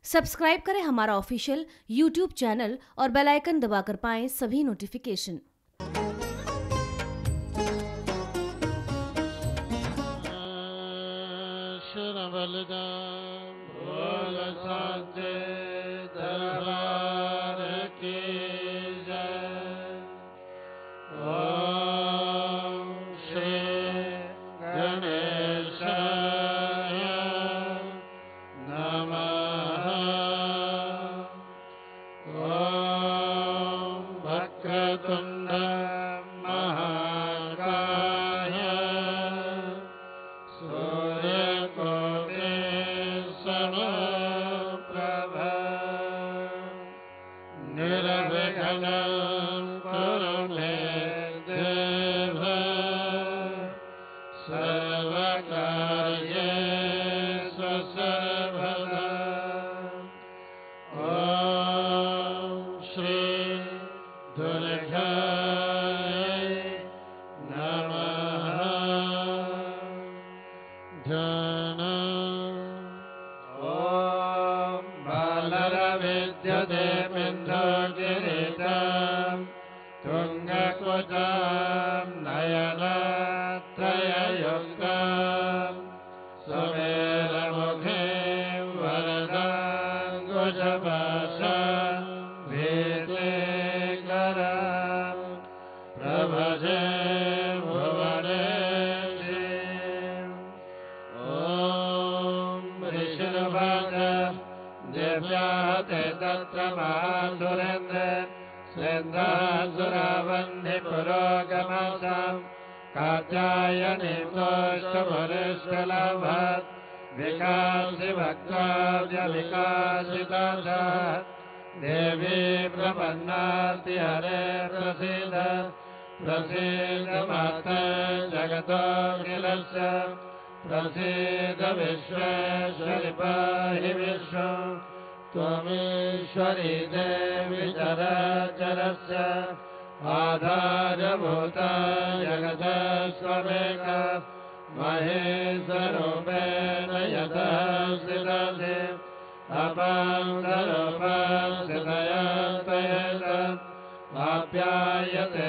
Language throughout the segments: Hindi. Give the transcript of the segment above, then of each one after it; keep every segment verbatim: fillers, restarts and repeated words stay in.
सब्सक्राइब करें हमारा ऑफिशियल यूट्यूब चैनल और बेल आइकन दबाकर पाएं सभी नोटिफिकेशन। बोल साचे दरबार की जय। ओम श्री गणेशाय नमः। ओम वक्रतुंड महाकाय सूर्यकोटि समप्रभ निर्विघ्नं कुरु मे देव सर्वकार्येषु सर्वदा। ॐ श्री दुर्गायै नमः। ॐ बालरविद्यते बिन्दुकिरीटं तुङ्गकुचां नयनत्रययुक्तं सुमेरमुखीं वरदाङ्कुशपाशं भीतिकरं प्रभजे भुवनेशीम्। ॐ ऋषिर्वाच दिव्याते तत्र महासुरेन्द्र सेन्द्रासुरावह्नि पुरोगमसं कात्यायनीं तोष्टभुरिष्टलभत् विकासि भक्ताद्य विकासिताः देवी प्रपन्नाति हरे प्रसीद प्रसीद माता जगतोऽखिलस्य प्रसीद विश्वेश्वरि पाहि विश्वं त्वमीश्वरी देवी चराचरस्य आधारभूता जगतस्त्वमेक महेशरूपेण यथा स्थितसि अपान्तरूपस्थितया त्वयैव आप्यायते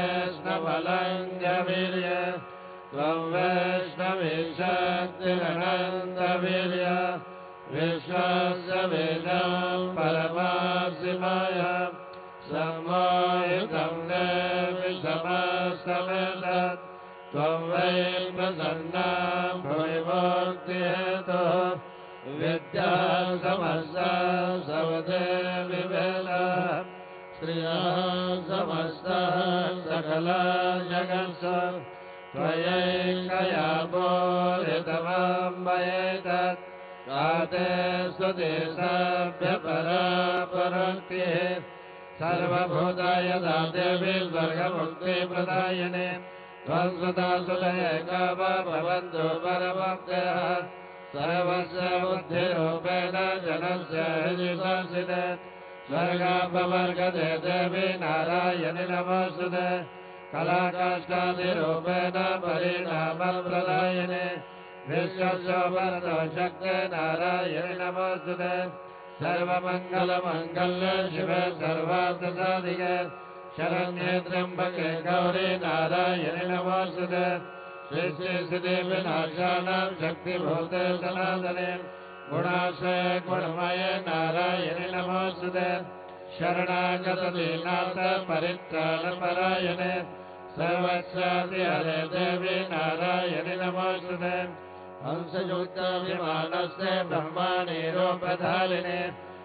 कृष्णफलङ्गवीर्य त्वं वैष्णवी शक्तिरनन्तवीर्य विश्वस्य बीजं परमासि माया सम्मोहितं देवि समस्तमेतत् त्वं वै प्रसन्ना भुवि मुक्तिहेतुः विद्या समस्ता सवदेवि वेदा श्रियः समस्तः सकला जगत्सु त्वयैकया बोधितमम्बयेतत् काते स्वदेशाभ्यपरा परोक्तिः सर्वभूताय देवी स्वर्गमुक्तिप्रदायिने त्वं सदा सुदयैका भवन्तु परमोक्तयः सर्वस्य बुद्धिरूपेण जनस्य हृदि संस्थिते स्वर्गापवर्गते देवी नारायणि नमोऽस्तुते कलाकाष्ठादिरूपेण परिणामप्रदायिने विश्वशोभरतो शक्ते नारायणि नमोऽस्तुते सर्वमङ्गलमङ्गल्ये शिवे सर्वार्थसाधिके शरण्ये त्र्यम्बके गौरी नारायणि नमोऽस्तुते सृष्टिस्थितिविनाशानां शक्तिभूते सनातने गुणाश्रये गुणमये नारायणि नमोऽस्तुते शरणागतदीनाथ परित्राणपरायणे सर्वस्यादि हरे देवी नारायणि नमोऽस्तुते हंसयुक्तविमानस्य ब्रह्माणि रूपधारिणे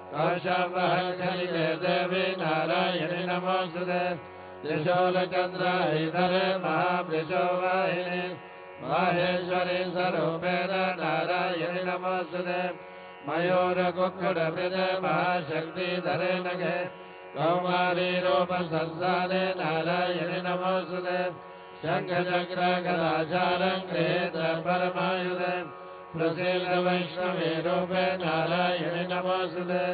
कौशवहकलिके देवी नारायणि नमोऽस्तुते त्रिशूलचन्द्राहिधरे महावृषवाहिनि माहेश्वरी स्वरूपेण नारायणि नमोऽस्तुते मयूरकुक्कुटवृते महाशक्तिधरे नगे कौमारी रूपसंसारे नारायणि नमोऽस्तुते शङ्खचक्रगदाचारं गृहीत परमायुधे प्रसीद वैष्णवी रूपे नारायणि नमोऽस्तुते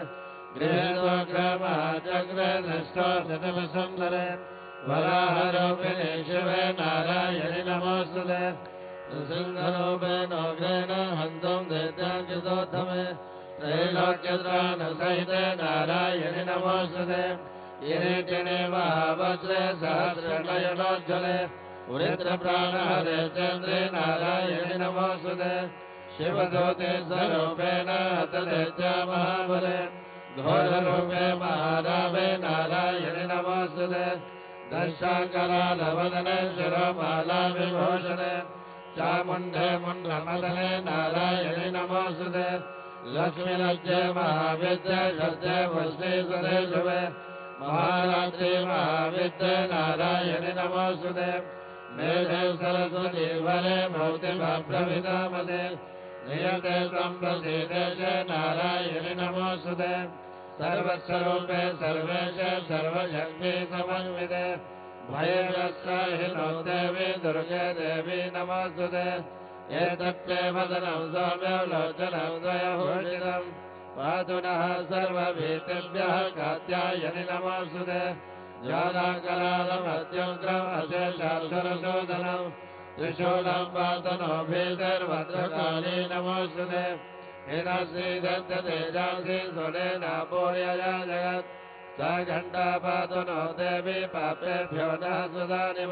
गृहीतोग्रमहाचक्रे दृष्टोऽसुन्दरे वराहरूपिणे शिवे नारायणि नमोऽस्तुते सिंहरूपेणोग्रेण हन्तुं दैत्याङ्कितोत्तमे त्रैलोक्यत्राणसहिते नारायणि नमोऽस्तुते किरीटिने महावज्रे सहस्रनयनोज्ज्वले उरित्रप्राणहरे चन्द्रे नारायणि नमोऽस्तुते शिवदूते स्वरूपेण हतलेत्या महाबले घोररूपे महारामे नारायणि नमोऽस्तुते दशाकरालवदने शिरोमाला विभूषणे चामुण्डे मुण्डमदने नारायणि नमोऽस्तुते लक्ष्मीलज्जे महाविद्ये शब्दे पुष्टीसुते शुभे महारात्रि महाविद्ये नारायणि नमोऽस्तुते मेधे सरस्वती वरे भौतिमप्रभिधामदे नियते सम्प्रसीदेशे नारायणि नमोऽस्तुते सर्वस्वरूपे सर्वेशे सर्वशक्ति समन्विते भयेरस्त्राहिनो देवी दुर्गे देवी नमोऽस्तुते एतत्ते वदनं सौम्यलोचनं द्वयभूषितम् पातु नः सर्वभीतिभ्यः कात्यायनि नमोऽस्तुते ज्वालाकरालमत्युग्रम् अशेषाक्षरशोधनम् त्रिशूलं पातु नो भीतिर्भद्रकाली नमोऽस्तुते हिनश्रीदत्ततेजांसि सुरेणापूर्यया जगत् सा घण्टा पातु नो देवी पापेभ्यो नः सुदानिव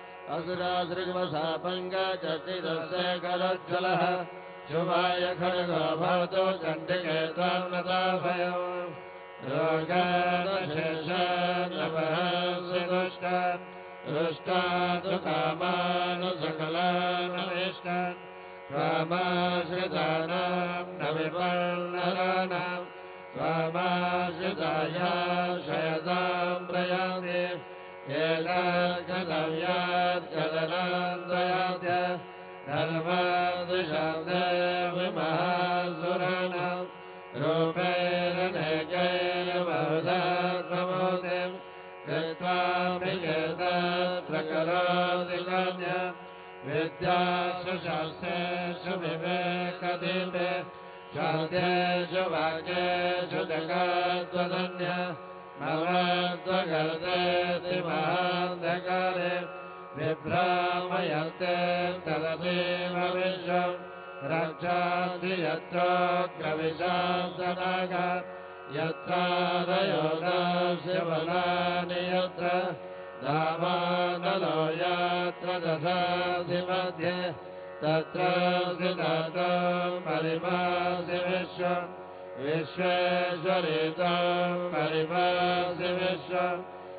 असुरासृग्वशापङ्गचटितस्य करोज्ज्वलः शुभाय खड्गो भवतु चण्डिके त्वां नताभयम् रोगादशेषान्नपहसि दुष्टान् रुष्टान् कामान् सकलानभीष्टान् स्वामाश्रितानां न विपन्नराणां स्वामाश्रितायाश्रयतां प्रयान्ति येनाद्गतव्यात् गदनान्दयाद्य धर्माद्विषाद्य विमहासुराणां रूपेण नैकैर्बहुधात्ममूर्तिं कृत्वाभिकेतत् प्रकरोति कान्यं विद्यासु शास्त्रेषु विवेकदीपे शान्त्येषु वाक्येषु जगद्वदन्य भवद्वगर्देति महान्धकारे विभ्रामयन्ते तदतीव विश्वं रक्षाति यत्रोऽग्रविशान्तनागा यत्रादयो नास्य बलानि यत्र धामानलो यत्र दशासि मध्ये तत्र सिद्धातं परिपासि विश्वं विश्वेश्वरितं परिपासि विश्वं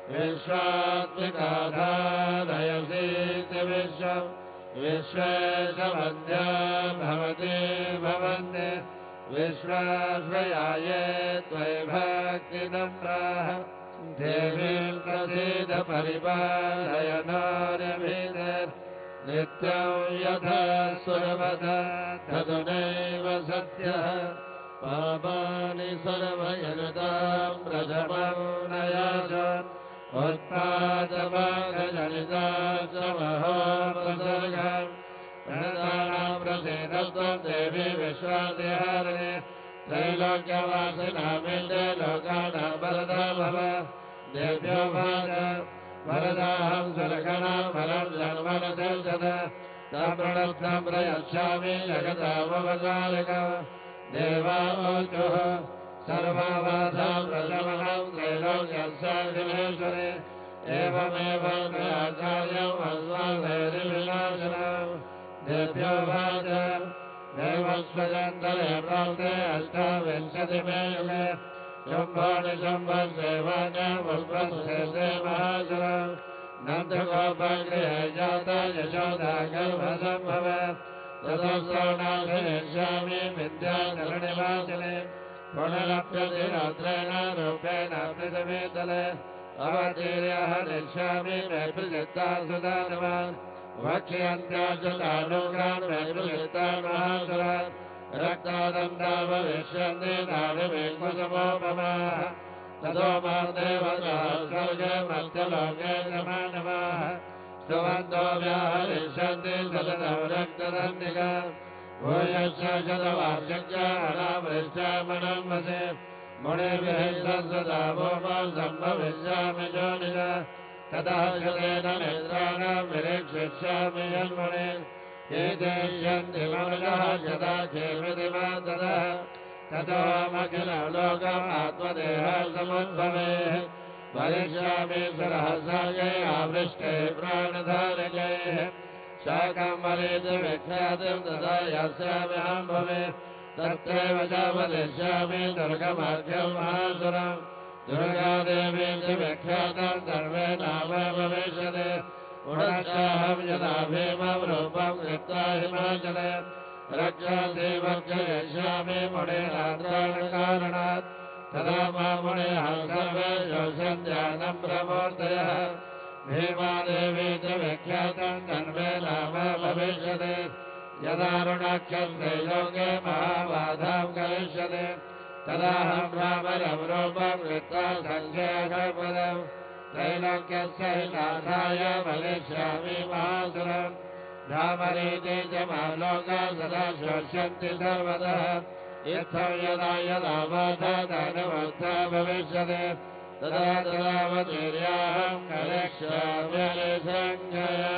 विश्वात्मिकाधारयसीति विश्वं विश्वेशवन्द्या भवति भवन्ति विश्वाश्रयाये त्वयि भक्तिनम्राः देवीं प्रसीद परिपालय नार्यभीतिर् नित्यं यथा सुरवद तदुनैव सत्यः पापानि सर्वयनतां प्रथमं नयाच उत्पादभागजनिता च महोपसर्गम् प्रणतानां प्रसीदत्वं देवी विश्वादिहारिणे त्रैलोक्यवासिनामिन्द्रे लोकानां वरदा भव देव्यो भाग वरदाहं सुरगणां वरं जन्मनसर्जत तं प्रणतं प्रयच्छामि जगतामवसालिकम् देवा ऊचुः सर्वावासां प्रशमनं त्रैलोक्यस्याखिलेश्वरे एवमेव आचार्यम् अस्माभैर्विनाशनम् देभ्यो भाग देवस्वजन्तरे प्राप्ते अष्टाविंशतिमे युगे शुम्भोनिशुम्भसेवान्यमुल्पस्येते महासुरम् नन्दगोपगृहे जाता यशोदा गर्भसम्भवत् ततः विद्याधरणिवासिने पुनरप्यतिरात्रेण रूपेण पृथिवीतले अवतीर्य हरिष्यामि मे प्रसिद्धा सुदानवान् वक्ष्यन्त्याशुतानुग्रान् मे प्रसिद्धान् महासुरान् रक्तादन्ता भविष्यन्ति नारिमेकुसमोपमाः ततो मां देवताः स्वर्गे मध्यलोके च मानवाः स्तुवन्तो व्याहरिष्यन्ति सततं रक्तदन्तिका भूयश्च शतवार्षज्ञा अनावृष्टामनं वसे मुनिभिः सदा भूमां सम्भविष्यामि जोनिजा ततः शतेन नेत्राणां निरीक्षिष्यामि यन्मुने ये देष्यन्ति मनुजः यदा क्षेमिति मा ततः ततोऽमखिलं लोकम् आत्मदेहः समुद्भवेः भविष्यामि सरहसागैः आवृष्टैः प्राणधारकैः शाकम्भरीति विख्यातिं तथा यास्याम्यहं भवे तत्रैव च वदिष्यामि दुर्गमार्गं महासुरं दुर्गादेवी च विख्यातं सर्वे नाम भविष्यति पुनश्चाहं यदा भीमं रूपं कृत्वा हिमाचले रक्षांसि वक्षयिष्यामि मुनिरात्राणकारणात् तदा मामुनिः सर्वे योषन्त्यानं प्रमूर्तयः भीमादेवी च विख्यातं तन्मे नाम भविष्यति यदारुणाक्षस्ते योगे महाबाधां करिष्यति तदाहं रामरं रूपं कृत्वा सङ्ख्याकपदं त्रैलोक्यस्य नाथाय बलिष्यामि महासुरम् भ्रामरीति च मालोका सदा शोष्यन्ति सर्वतः इत्थं यदा यदा बाधा दानवत्था भविष्यति तदा तदावतीर्याहं करिष्यामि संज्ञया।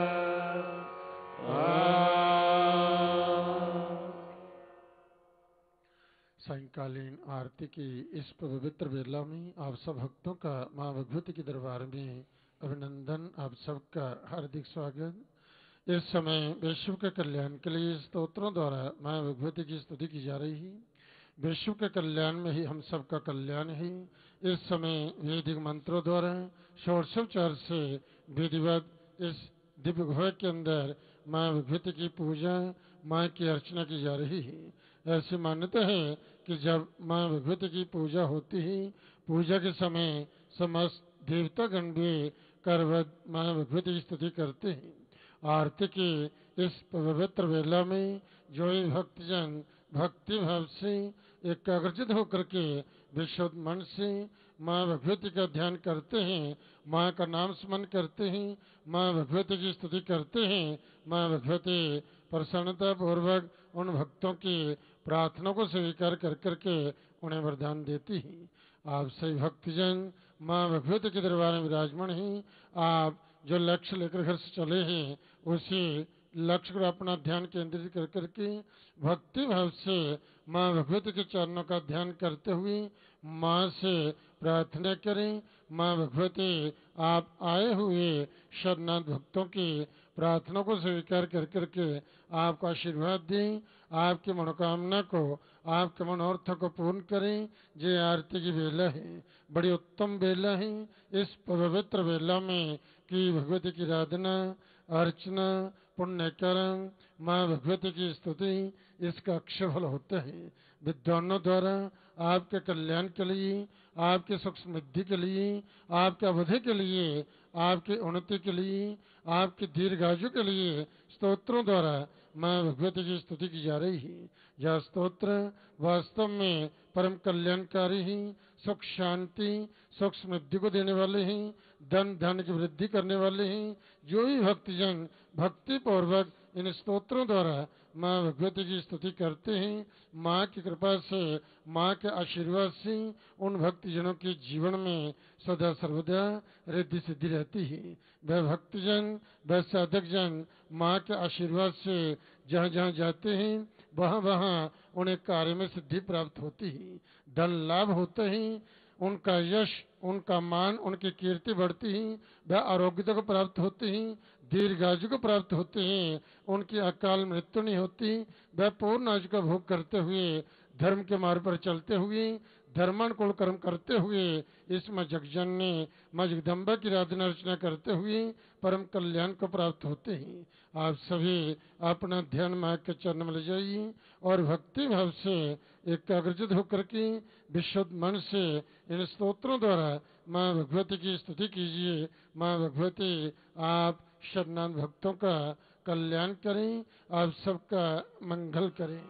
सायंकालीन आरती की इस पवित्र बेला में आप सब भक्तों का माँ भगवती के दरबार में अभिनंदन, आप सबका हार्दिक स्वागत। इस समय विश्व के कल्याण के लिए स्तोत्रों द्वारा माँ भगवती की स्तुति की जा रही है। विश्व के कल्याण में ही हम सबका कल्याण है। इस समय वैदिक मंत्रों द्वारा षोडशोपचार से विधिवत इस दिव्य गुहा के अंदर माँ भगवती की पूजा, माँ की अर्चना की जा रही है। ऐसी मान्यता है कि जब माँ भगवती की पूजा होती है, पूजा के समय समस्त देवतागण भी करवत माँ भगवती की स्तुति करते हैं। आरती की इस पवित्र वेला में जो भक्तजन भक्ति भाव से एकाग्रचित होकर के विशुद्ध मन से माँ भगवती का ध्यान करते हैं, माँ का नाम स्मरण करते हैं, माँ भगवती की स्तुति करते हैं, माँ भगवती प्रसन्नता पूर्वक उन भक्तों की प्रार्थना को स्वीकार कर करके उन्हें वरदान देती है। आप सभी भक्तजन माँ भगवती के दरबार में विराजमान हैं। आप जो लक्ष्य लेकर घर से चले हैं, उसी लक्ष्य पर अपना ध्यान केंद्रित कर करके भक्ति भाव से माँ भगवती के चरणों का ध्यान करते हुए माँ से प्रार्थना करें। माँ भगवती आप आए हुए शरणागत भक्तों की प्रार्थना को स्वीकार कर करके आपको आशीर्वाद दें, आपकी मनोकामना को, आपके मनोरथ को पूर्ण करें। जे आरती की बेला है, बड़ी उत्तम बेला है। इस पवित्र बेला में कि भगवती की आराधना, अर्चना, पुण्यकरण, माँ भगवती की स्तुति, इसका अक्षय होता है। विद्वानों द्वारा आपके कल्याण के लिए, आपके सुख समृद्धि के लिए, आपके अवधि के लिए, आपकी उन्नति के लिए, आपकी दीर्घायु के लिए स्तोत्रों द्वारा माँ भगवती की स्तुति की जा रही है। यह स्तोत्र वास्तव में परम कल्याणकारी ही, सुख शांति सुख समृद्धि को देने वाले हैं, धन धन की वृद्धि करने वाले हैं। जो ही भक्तजन भक्ति पूर्वक इन स्तोत्रों द्वारा माँ भगवती की स्तुति करते हैं, माँ की कृपा से, माँ के आशीर्वाद से उन भक्तजनों के जीवन में सदा सर्वदा रिद्धि सिद्धि रहती है। वह भक्तजन, वह साधक जन माँ के आशीर्वाद से जहाँ जहाँ जाते हैं, वहाँ वहाँ उन्हें कार्य में सिद्धि प्राप्त होती है, धन लाभ होते हैं, उनका यश, उनका मान, उनकी कीर्ति बढ़ती है, वह आरोग्यता को प्राप्त होते हैं, दीर्घायु को प्राप्त होते हैं, उनकी अकाल मृत्यु नहीं होती। वह पूर्ण आयु का भोग करते हुए, धर्म के मार्ग पर चलते हुए, धर्मानुकूल कर्म करते हुए, इस माँ जगजननी माँ जगदम्बा की आराधना अर्चना करते हुए परम कल्याण को प्राप्त होते हैं। आप सभी अपना ध्यान माँ के चरण में ले जाइए और भक्ति भाव से एकाग्रचित होकर के विशुद्ध मन से इन स्तोत्रों द्वारा माँ भगवती की स्तुति कीजिए। माँ भगवती आप शरणागत भक्तों का कल्याण करें, आप सबका मंगल करें।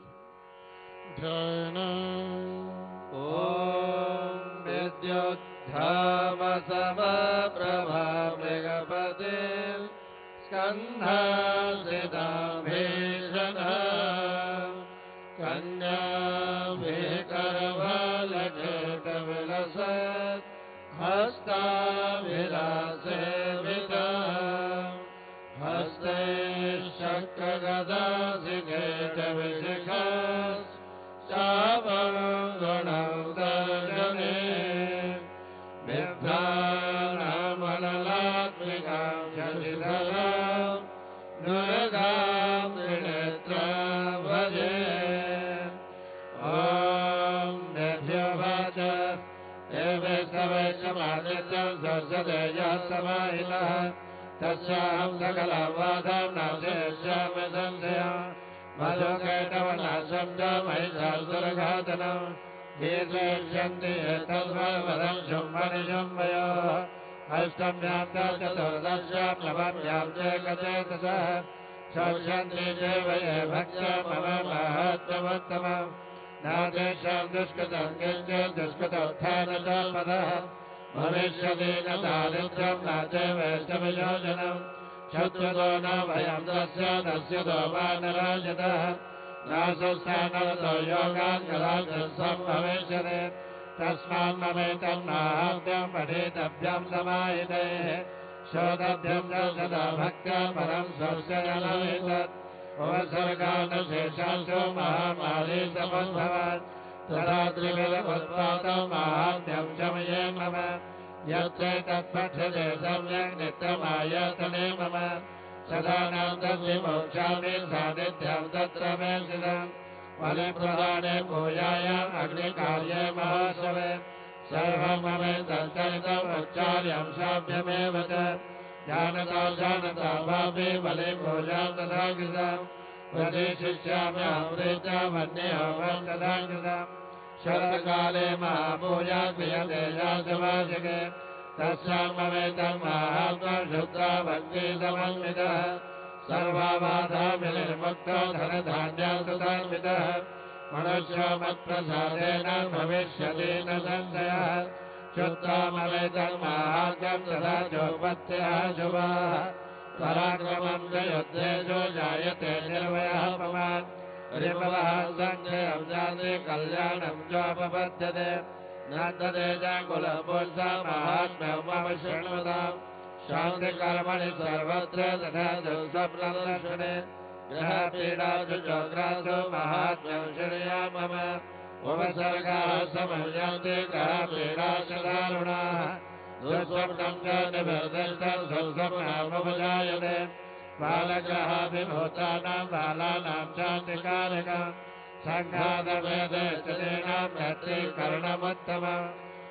ध्यान। ओम विद्युद्धामसमप्रभा मृगपते स्कन्धासिताभीषणः कन्याभिकरभालकेटविलसत् हस्ताभिलासेविता हस्ते शक्रगदासिकेटविशिखा चापम एवे सवैश्यमादित्यं सस्यतेजः समाहितः तस्याहं सकलवादं नाशयिष्यामि संशयम् मधुकैटवनाशं च महिषासुरघातनं कीर्तयिष्यन्ति एतद्वरं शुम्भनिशुम्भयोः अष्टम्यां च चतुर्दश्यां नवम्यां चैकचेतसः शोष्यन्ति चैव ये भक्त्या मम माहात्म्यमुत्तमम् न तेषां दुष्कृतं किञ्चित् दुष्कृतोत्थानजल्पदः भविष्यति न दारिद्र्यं न च वैष्णवयोजनम् शत्रुतो न भयं तस्य दस्यतो वा नराजतः नाशस्थानतो योगात् कदाचित् भविष्यति तस्मान्ममेतं माहात्म्यं पठितव्यं समाहितैः श्रोतव्यं च सदा भक्त्या परं स्वस्य जनमेतत् उपसर्गान्नशेषांशो महामारी समुद्भवात् तदा त्रिविधमुत्पातं माहात्म्यं शमये मम यत्र तत्पठ्यते सम्यक् नित्यमायतने मम सदानन्दस्य मोक्षामि सान्निध्यं तत्र मे स्थितम् बलिप्रदाने पूजायाम् अग्निकार्ये महोत्सवे सर्वं ममेतच्चरितम् उच्चार्यं श्राव्यमेव च जानता जानता भावे बलिपूजां तथा कृतम् प्रदिशिष्याम्यहं प्रीत्या वह्निहोमं तथा कृतम् शरत्काले महापूजा क्रियते याजवाजके तस्यां ममेतं माहात्म्यं शुद्धा भक्तिसमन्वितः सर्वाबाधा विनिर्मुक्तो धनधान्यासुतान्वितः मनुष्यो मत्प्रसादेन भविष्यति न संशयः शुद्धा ममेतं माहात्म्यं तथा चोपत्त्यः शुभाः पराक्रमं च युद्धेषु जायते निर्भयः पुमान् रिपवः सङ्ख्यं जाते कल्याणं चोपपद्यते न तदेज कुलपुंसा माहात्म्यं मम शृण्वताम् शान्तिकर्मणि सर्वत्र तथा दुःस्वप्नदर्शने ग्रहपीडासु चोग्रासु माहात्म्यं शृणुया मम उपसर्गाः समयन्ति ग्रहपीडाश्च दारुणाः दुःस्वप्नं च निवर्तिष्ठन् सुस्वप्नमुपजायते बालग्रहाभिभूतानां बालानां शान्तिकारकम् सङ्घातभेदे स्थितीनां नेत्रीकरणमुत्तमम्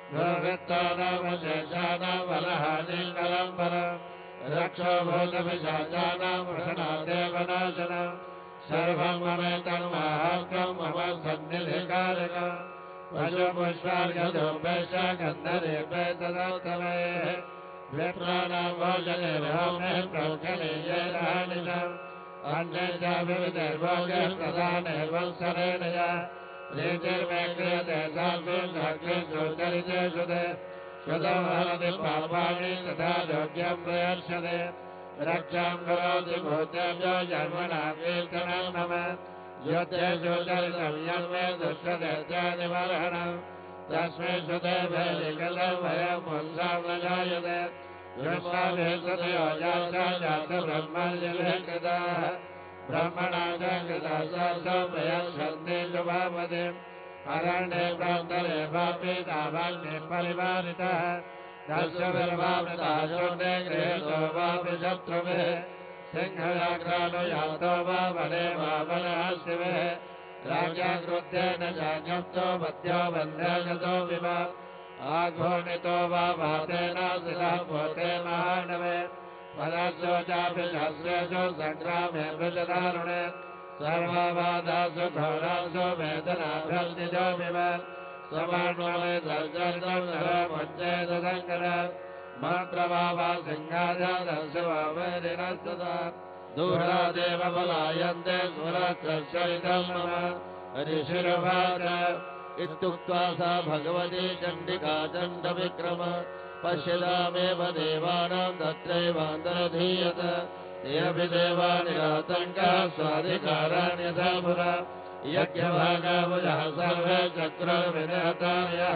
दुर्वृत्तानामशेषाणां बलहानिकरं परम् रक्षोभूतपिशाचानां वृषणादेव नाशनम् सर्वं ममेतं माहात्म्यं मम सन्निधिकारकम् पशुपुष्पार्घधूपेश्च गन्धर्वे तदोत्तमैः विप्राणां भोजने होमे प्रौखलीयैरानिशम् अन्ये च विविधैर्भोगे प्रधानैर्वत्सरेण च प्रीतिर्मे क्रियते सात्विकग्निषु चरितेषु ते श्रुतं हरति पापानि तथा योग्यं प्रयर्षते रक्षां करोति भूतेभ्यो जन्मना कीर्तनं मम युद्धेषु चरितं यन्मे दुष्टदैत्यादिमर्हणम् तस्मै सुदेवे निकलं भयं पुंसां न जायते ब्रह्माभिसुतयो जाता जातब्रह्मर्षिभिः कृताः ब्रह्मणा च कृता सहस्रं सन्ति शुभापतिम् अरण्ये प्रान्तरे वापि तावाग्निः परिवारितः दस्युभिर्वावृतः शून्ये गृहीतो वापि शत्रुभिः सिंहव्याघ्राणो यातो वा वने वा वनहस्तिभिः राज्ञाकृत्येन चाज्ञप्तो मध्यो बन्धे गतो विवा आघोणितो वा वातेन शिरः पोते महानवे पदस्यो चापि शस्त्रेषु सङ्ग्रामे वृजदारुणे सर्वबाधासु घोरासु वेदनाभ्यर्थितो विवत् समान्वमे सर्जरितं नरमुच्चेदसङ्करम् मन्त्रभावा सिंहाजातस्य वामेरिणस्तदा दूरादेव पलायन्ते सुरक्षरितं मम ऋषिरुवाच इत्युक्त्वा सा भगवती चण्डिका चण्डविक्रम पश्यतामेव देवानां तत्रैवान्तरधीयत ते अपि देवानिरातङ्कः स्वाधिकारान् यथा पुरा यज्ञभागाभुजः सर्वे चक्रविनिहतार्यः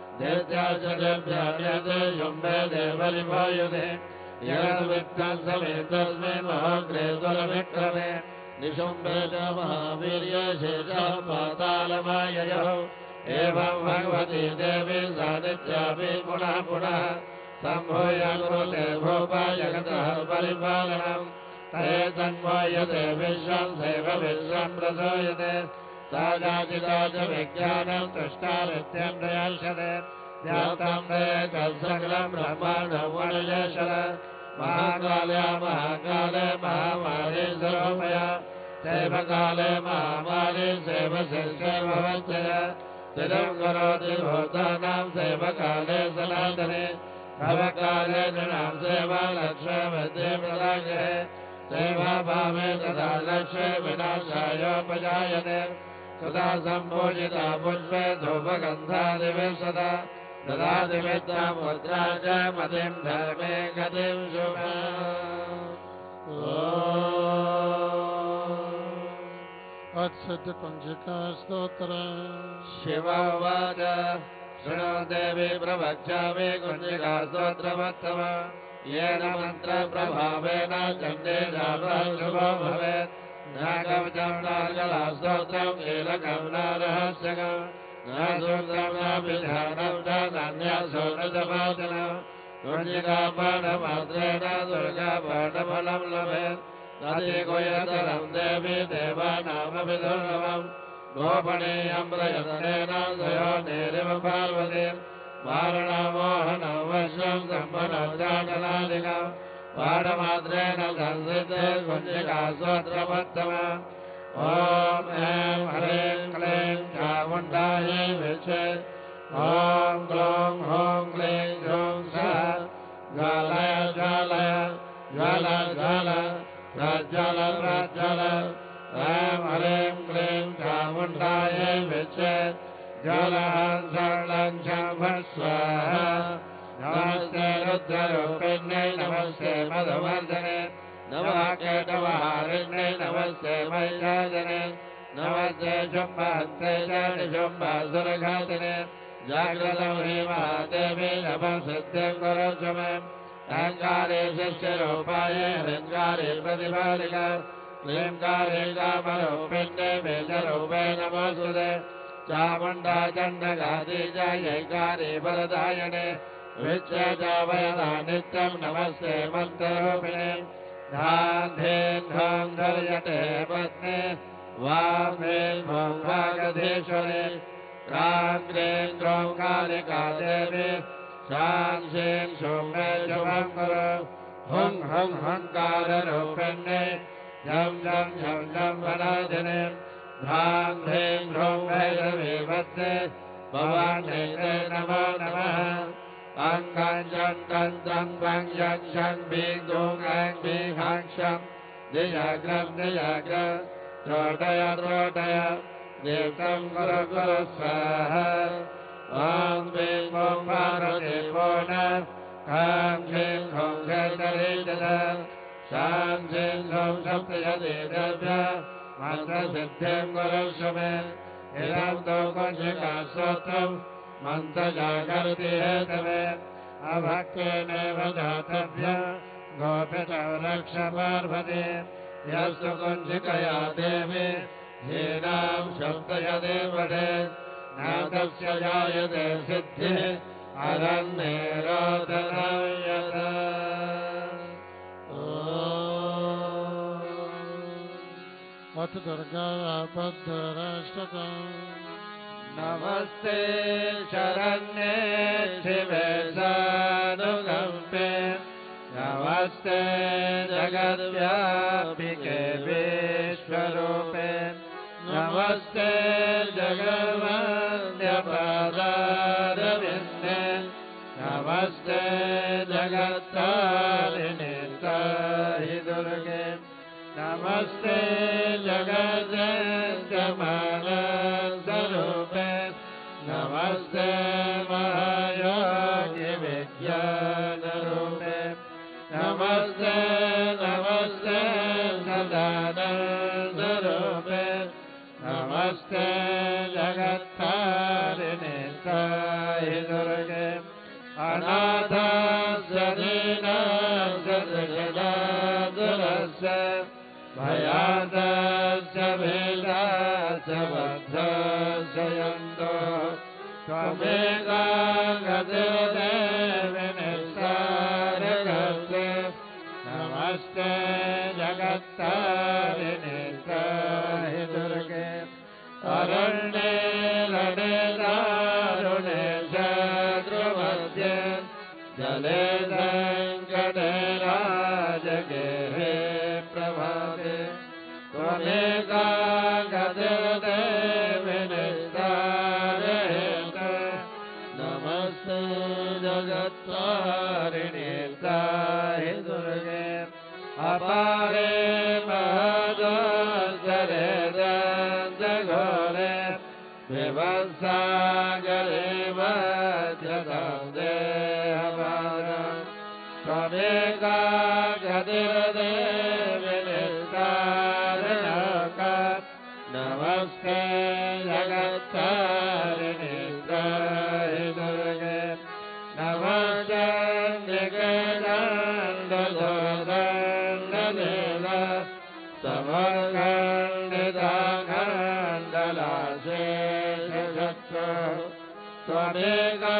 दैत्याचर्यभ्यान्यते शुम्भे देवरिभायुधे यद्वित्तं समेतस्मिन् महोग्रे दुरविक्रमे निशुम्भे च महावीर्ये शेषः पातालमाययौ एवं भगवती देवी सानिध्यापि पुनः पुनः सम्भूय कुरुते भूपा जगतः परिपालनम् तये तन्मोयते विश्वं सैव विश्वं प्रसूयते सा जातिता च विज्ञानं तुष्टारित्यं प्रयर्षते व्याप्तं सकलं ब्रह्माण्डं वनयेश्वर महाकाले महाकाले महामारी सर्वमया शैवकाले महामारी शैव शैववच्चय स्थिरं करोति भूतानां शैवकाले सनातने भवकाले नृणां सेवा लक्ष्मीवते प्रदायते सेवाभावे तथा लक्ष्मी विनाशायोपजायते तथा सम्पूजिता पुष्पे धूपगन्धादिभिः सदा ददाति विद्यां मुद्रा च मतिं धर्मे गतिं शुभाम्। अत्सद्य पंजिका स्तोत्रम्। शिव उवाच शृणु देवी प्रवक्ष्यामि कुञ्जिका स्तोत्रमुत्तम येन मन्त्रप्रभावेन चण्डे जापः शुभो भवेत् न कवचं न कलास्तोत्रं कीलकं न रहस्यकम् न सूत्रं न विधानं च नान्यासो न जपाचनं कुञ्जिकापाठमात्रेण दुर्गापाठफलं लभेत् तदेकोयतरं देवी देवानामपि दुर्लभम् गोपणीयं प्रयत्नेन द्वयोर्निरिव पार्वती वारणमोहनं वश्यं सम्पन्नं चाटलादिकम् पाठमात्रेण संसिद्धे कुञ्जिका स्तोत्रमुत्तमा ॐ ऐं ह्रीं क्लीं चामुण्डायै विद्महे ॐ ग्लौं हौं क्लीं ह्रूं सः ज्वालय ज्वालय ज्वाल ज्वाल प्रज्वल प्रज्वल ऐं ह्रीं क्लीं चामुण्डायै विद्महे ज्वलहं स्वाहा नमस्ते रुद्ररूपिण्यै नमस्ते मधुवर्धने नमः केटवहारिण्यै नमस्ते महिषासने नमस्ते शुम्भहस्ते च निशुम्भासुरघातिने जाग्रतं ह्रीमहादेवी नमस्सिद्धिं कुरुष्व मे अहङ्कारे शिष्यरूपायै ह्रीङ्कारे प्रतिपादिका क्लीङ्कारे कामरूपिण्यै बीजरूपे नमोऽस्तुते चामुण्डा चण्डगादी च यैकारे वरदायिने विच्यजावयदा नित्यं नमस्ते मन्त्ररूपिणे धां धीं धां धर्यते पत्नी वां ह्रीं भौं वागधीश्वरी क्रां क्रीं क्रों कालिका देवी शां शीं शूं मे शुभं कुरु हुं हुं हङ्काररूपिण्यै झं झं झं झं वनादिने धां ह्रीं ह्रूं भैरवीवत्ते भवान्यै ते नमो नमः अङ्गं जं तन्त्रं वं यं शं भीं दूं ऐं भीं हां शं दियाग्रं दियाग्र त्रोटय त्रोटय दीप्तं कुरु कुरु स्वाहा ॐ ह्रीं ॐ पार्वती पूर्ण ह्रां ह्रीं ह्रूं शैतरी ददा शां शीं शूं सप्तशती दर्भ्य मन्त्रसिद्धिं कुरुष्व मे इदं तु कुञ्जिका स्तोत्रम् मन्त्रजागर्ति हेतवे अभक्तेनैव दातव्य गोपितौ रक्ष पार्वती यस्तु कुञ्जिकया देवी हीनां शब्दयते पठेत् न तस्य जायते सिद्धिः अरण्येरोदनं यथा अथ दुर्गापद्धराष्टकम्। नमस्ते शरण्ये शिवे सानुकम्पे नमस्ते जगद्व्यापिके विश्वरूपे नमस्ते जगन्वन्द्यपादारविन्दे नमस्ते जगत्तारिणे ताहि दुर्गे नमस्ते जगज्जमानस्वरूपे नमस्ते महायोगि विज्ञानरूपे नमस्ते नमस्ते सदानन्दरूपे नमस्ते जगत्तारिणे ताहि दुर्गे अनाथस्य दीनस्य दुरस्य भयादस्य भेदास्य बद्धस्य यन्तो त्वमेका गतिर्देवि निस्तारकस्य नमस्ते जगत्तारिणे ताहि दुर्गे अरण्ये रणे दारुणे शत्रुसंहारे जले संकटे राजगे हे प्रभाते त्वमेका गतिर्देव निस्तारयेत नमस्ते जगत्तारिणे त्राहि दुर्गे अपारे महदोत्तरे दन्तघोरे विभत्सागरे मध्यतं देहभागम् त्वमेका गतिर्देवी निस्तारणका नमस्ते जगत्तारिणे त्राहि दुर्गे नमस्ते निकेतन्दोदण्डलीला समखण्डिताखण्डलाशेषशत्रो त्वमेका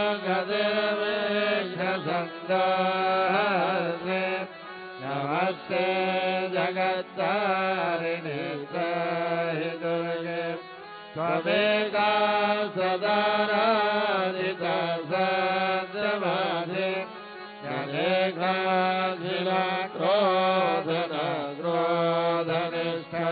गतिर्विघ्नसन्दोहस्ते नमस्ते जगत्तारिणे त्राहि दुर्गे त्वमेका सदाराधिता सत्यमाधे जलेखाखिला क्रोधन क्रोधनिष्ठा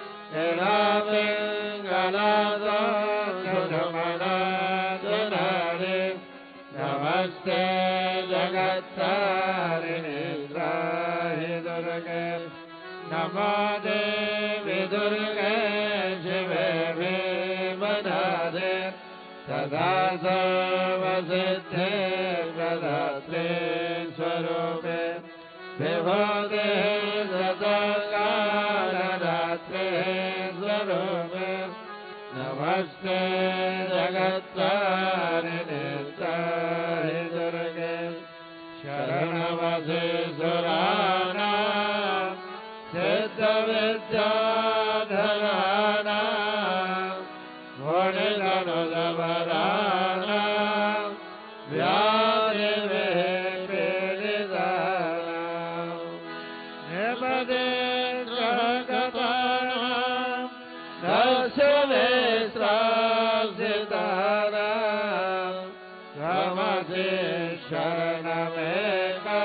निरामिङ्गलादोषमनादनारे नमस्ते जगत्तारिणे त्राहि दुर्गे नमो देवी दुर्गे शिवे भीमनादे सदा सर्वसिद्धे प्रदात्रे स्वरूपे विभूते सदाकालरात्रे स्वरूपे नमस्ते जगत्तारिणे त्राहि दुर्गे शरणमसि सुराणां सिद्धविद्याधराणां गुणगणुजवराणां व्याधिविपीडितानां निपदेशगतानां दर्शनेत्रासितानां त्वमसि शरणमेका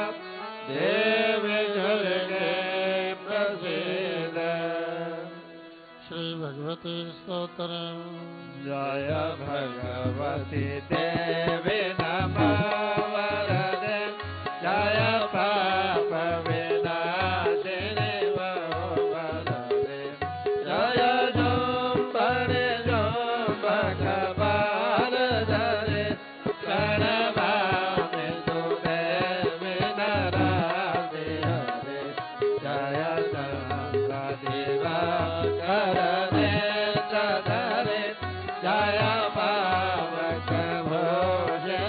देवी दुर्गे प्रसीद श्री भगवती स्तोत्र जय भगवती देवी नमः वरदे जय पाप विनाशिनी वरदे जय जोम्बरे जोम्बक बालधरे प्रणमामि तु देवी नराधे हरे जय चन्द्रदिवाकर जय पावक भोजे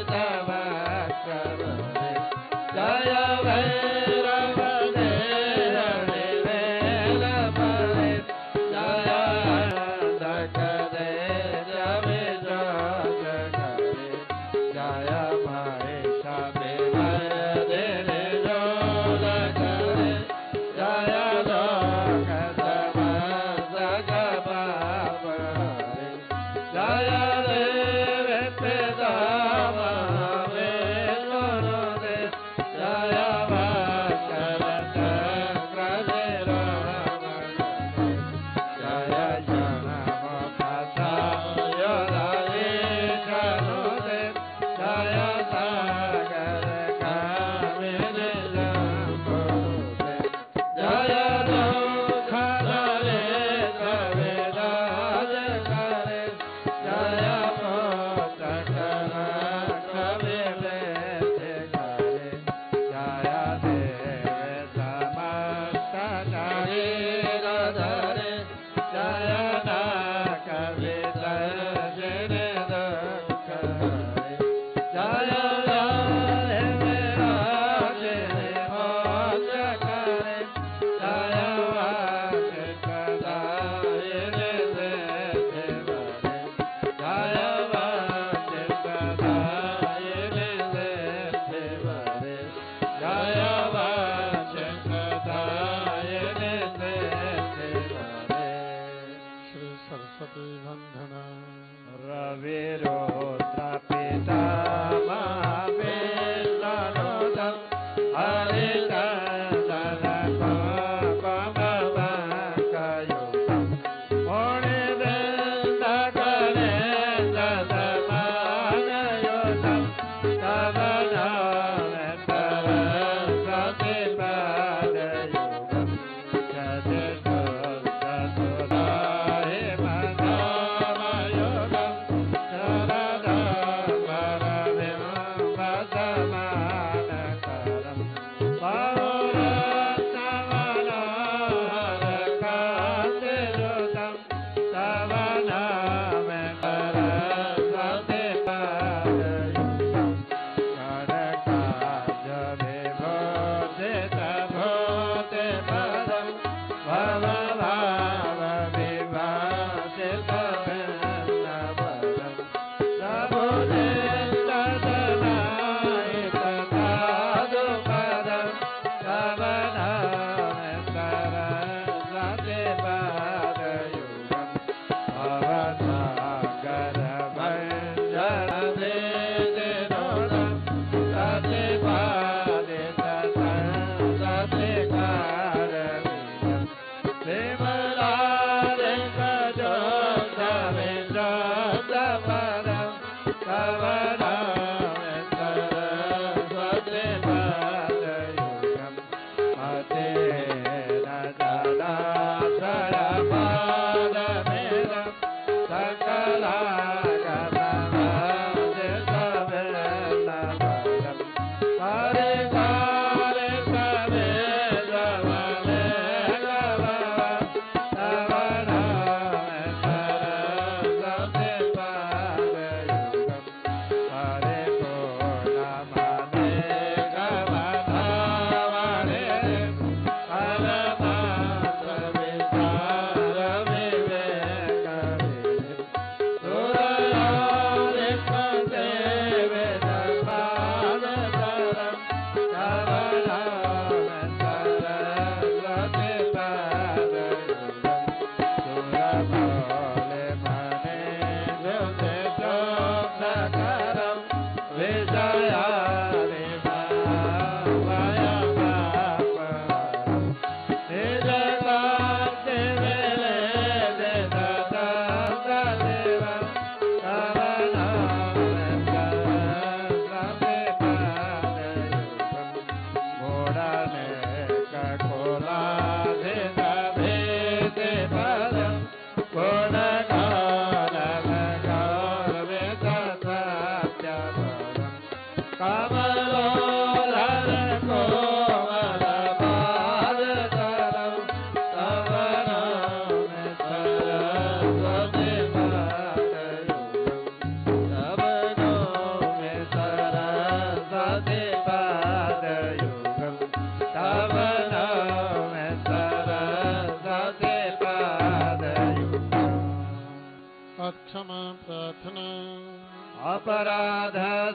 अपराध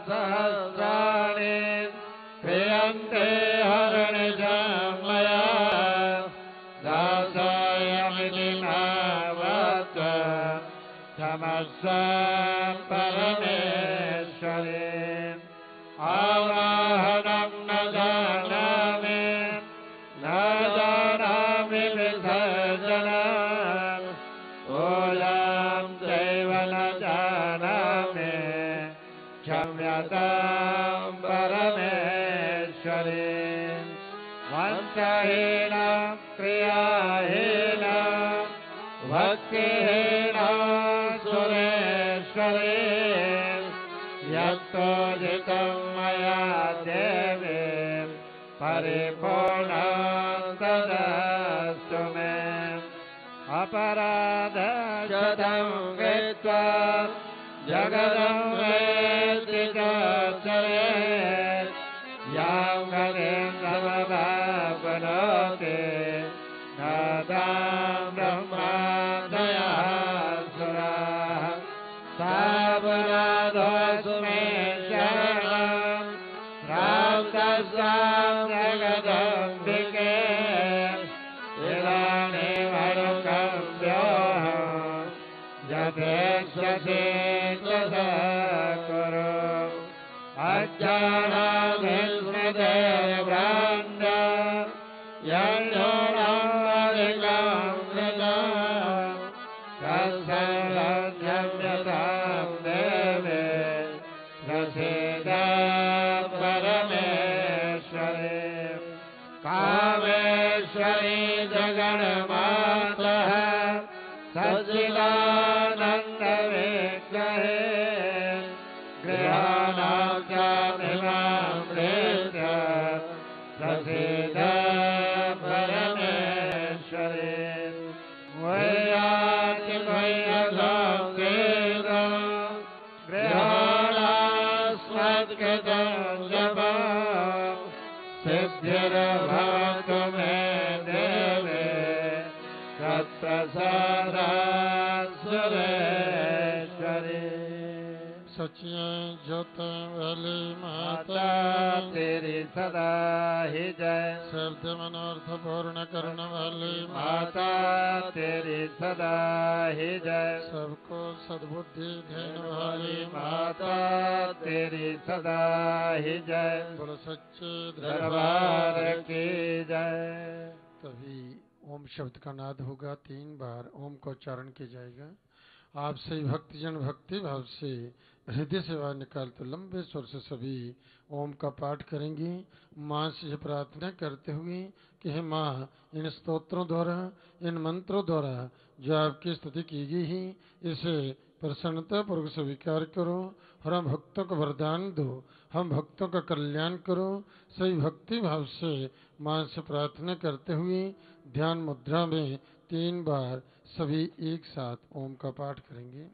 सहस्राणि क्रियन्ते हरणिजं मया दासायमिति नावत् क्षमस्व परमेश्वरी आवाहनं न जानामि न जानामि विसर्जनम् ओयां चैव न जानामि क्षम्यतां परमेश्वरी मन्त्रहीन क्रियाहीन भक्तिहीन सुरेश्वरी यत्तोजितं मया देवी परिपूर्णं तदस्तु मे अपराधशतं कृत्वा जगदं वेत्ति चरेत् यां गतिं समवाप्नोति न तां ब्रह्मादयः सुराः सावनादोऽस्तु मे शरणं प्राप्तस्वां जगदम्बिके इदानीमनुकम्प्योऽहं यथेच्छसि तथा कुरु अज्ञानाभिस्मृतिर्भ्रान्त यन्योऽधिकं कृतं तत्सर्वज्ञम्यतां देवे प्रसीद परमेश्वरी कामेश्वरी जगन्मातः सच्चिदानन्दविग्रहे गृहाणां चामिमामृत्य प्रसीद परमेश्वरी वैयाति वैयसंकेतं गृहाणास्मत्कृतं जपं सिद्धिर्भवतु मे देवे तत्प्रसादात् सुरेश्वरी सचिया ज्योत वाली माता तेरी सदा ही जय शब्द मनोर्थ पूर्ण करने वाली माता तेरी सदा ही जय सबको सद्बुद्धि देने वाली माता तेरी सदा ही जय बोलो सच्चे दरबार की जय। तभी ओम शब्द का नाद होगा, तीन बार ओम को उच्चारण किया जाएगा। आप सभी भक्तजन भक्ति भाव से हृदय से आवाज निकाल तो लंबे स्वर से सभी ओम का पाठ करेंगे। माँ से ये प्रार्थना करते हुए कि हे माँ, इन स्तोत्रों द्वारा, इन मंत्रों द्वारा जो आपकी स्तुति की गई है, इसे प्रसन्नता पूर्वक स्वीकार करो और हम भक्तों को वरदान दो, हम भक्तों का कल्याण करो। सही भक्ति भाव से माँ से प्रार्थना करते हुए ध्यान मुद्रा में तीन बार सभी एक साथ ओम का पाठ करेंगे।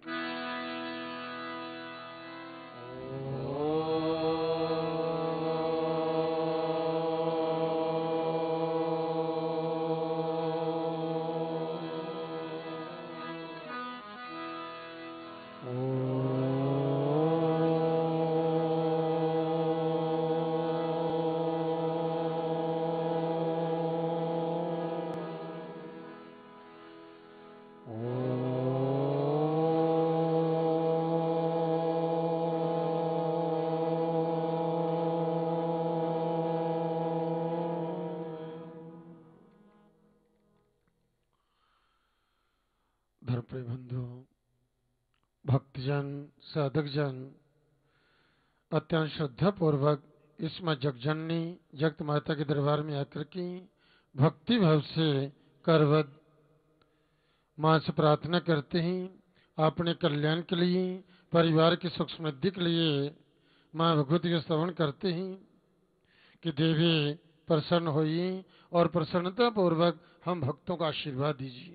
धर्मप्रिय बंधु, भक्तजन, साधक जन अत्यंत श्रद्धा पूर्वक इस मां जगजननी जगत माता के दरबार में आकर के भक्ति भाव से करवत मां से प्रार्थना करते हैं, अपने कल्याण के लिए, परिवार की सुख समृद्धि के लिए मां भगवती का स्तवन करते हैं कि देवी प्रसन्न होइए और प्रसन्नता पूर्वक हम भक्तों का आशीर्वाद दीजिए।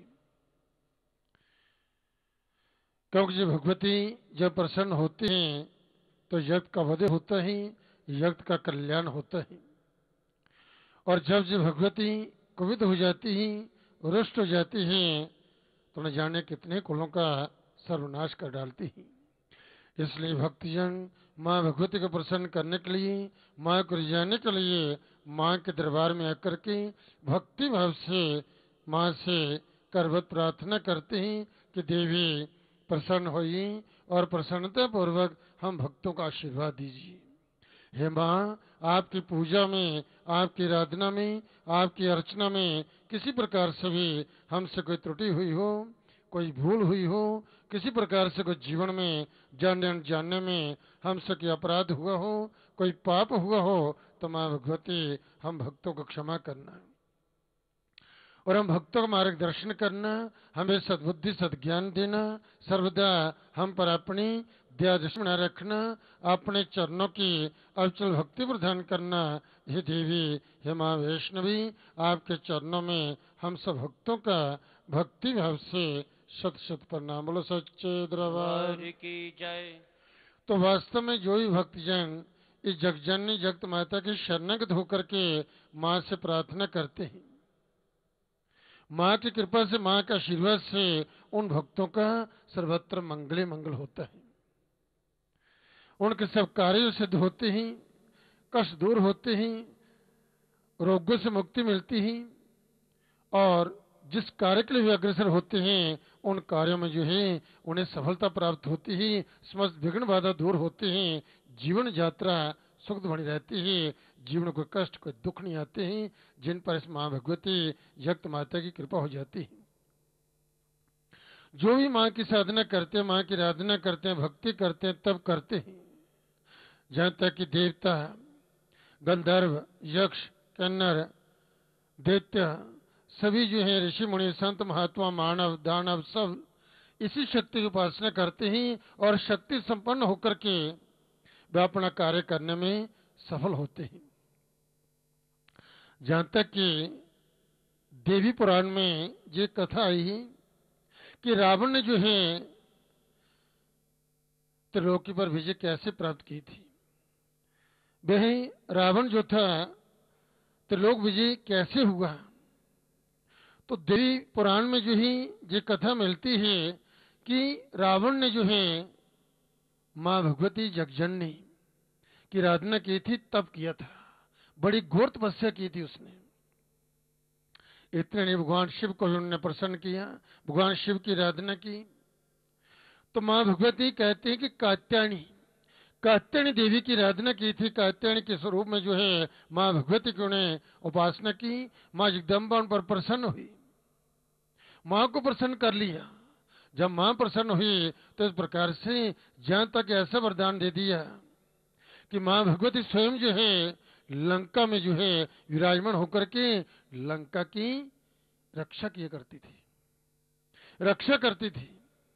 क्योंकि जब भगवती जब प्रसन्न होते हैं तो जगत का वध होता है, जगत का कल्याण होता है। और जब जब भगवती कुपित हो जाती है, रुष्ट हो जाती है, तो न जाने कितने कुलों का सर्वनाश कर डालती है। इसलिए भक्तजन माँ भगवती को प्रसन्न करने के लिए, माँ को रिझाने के लिए माँ के दरबार में आकर के भक्ति भाव से माँ से करवत प्रार्थना करते हैं कि देवी प्रसन्न होइए और प्रसन्नता पूर्वक हम भक्तों का आशीर्वाद दीजिए। हे माँ, आपकी पूजा में, आपकी आराधना में, आपकी अर्चना में किसी प्रकार से भी हमसे कोई त्रुटि हुई हो, कोई भूल हुई हो, किसी प्रकार से कोई जीवन में जानने अनजाने में हमसे कोई अपराध हुआ हो, कोई पाप हुआ हो, तो माँ भगवती हम भक्तों को क्षमा करना और हम भक्तों का मार्गदर्शन करना, हमें सद्बुद्धि सद्ज्ञान देना, सर्वदा हम पर अपनी दया दृष्टि बनाए रखना, अपने चरणों की अविचल भक्ति प्रदान करना। हे देवी, हे माँ वैष्णवी, आपके चरणों में हम सब भक्तों का भक्ति भाव से शत शत प्रणाम। बोलो सच्चे दरबार की जय। तो वास्तव में जो भी भक्तजन इस जगजननी जगत माता की शरणागत होकर के माँ से प्रार्थना करते हैं, माँ की कृपा से, माँ के आशीर्वाद से उन भक्तों का सर्वत्र मंगले मंगल होता है। उनके सब कार्य सिद्ध होते हैं, कष्ट दूर होते हैं, रोगों से मुक्ति मिलती है और जिस कार्य के लिए वे अग्रसर होते हैं उन कार्यों में जो है उन्हें सफलता प्राप्त होती है, समस्त विघ्न बाधा दूर होते हैं, जीवन यात्रा सुख बनी रहती है, जीवन कोई कष्ट कोई दुख नहीं आते हैं, जिन पर इस माँ भगवती जगत माता की कृपा हो जाती है। जो भी माँ की साधना करते हैं, माँ की आराधना करते हैं, भक्ति करते हैं, तब करते हैं जहाँ तक कि देवता, गंधर्व, यक्ष, किन्नर, दैत्य सभी जो है ऋषि मुनि संत महात्मा मानव दानव सब इसी शक्ति की उपासना करते हैं और शक्ति संपन्न होकर के वे अपना कार्य करने में सफल होते हैं। जहां तक कि देवी पुराण में ये कथा आई है कि रावण ने जो है त्रिलोकी पर विजय कैसे प्राप्त की थी। वह रावण जो था त्रिलोक विजय कैसे हुआ, तो देवी पुराण में जो है ये कथा मिलती है कि रावण ने जो है माँ भगवती जगजननी की आराधना की थी, तब किया था, बड़ी घोर तपस्या की थी उसने। इतने नहीं, भगवान शिव को भी उन्होंने प्रसन्न किया, भगवान शिव की आराधना की। तो माँ भगवती कहते हैं कि कात्यायनी कात्यायनी देवी की आराधना की थी। कात्यायनी के स्वरूप में जो है माँ भगवती की उन्हें उपासना की। माँ जगदम्बा उन पर प्रसन्न हुई, माँ को प्रसन्न कर लिया। जब मां प्रसन्न हुई तो इस प्रकार से जहां तक ऐसा वरदान दे दिया कि मां भगवती स्वयं जो है लंका में जो है विराजमान होकर के लंका की रक्षा किया करती थी, रक्षा करती थी।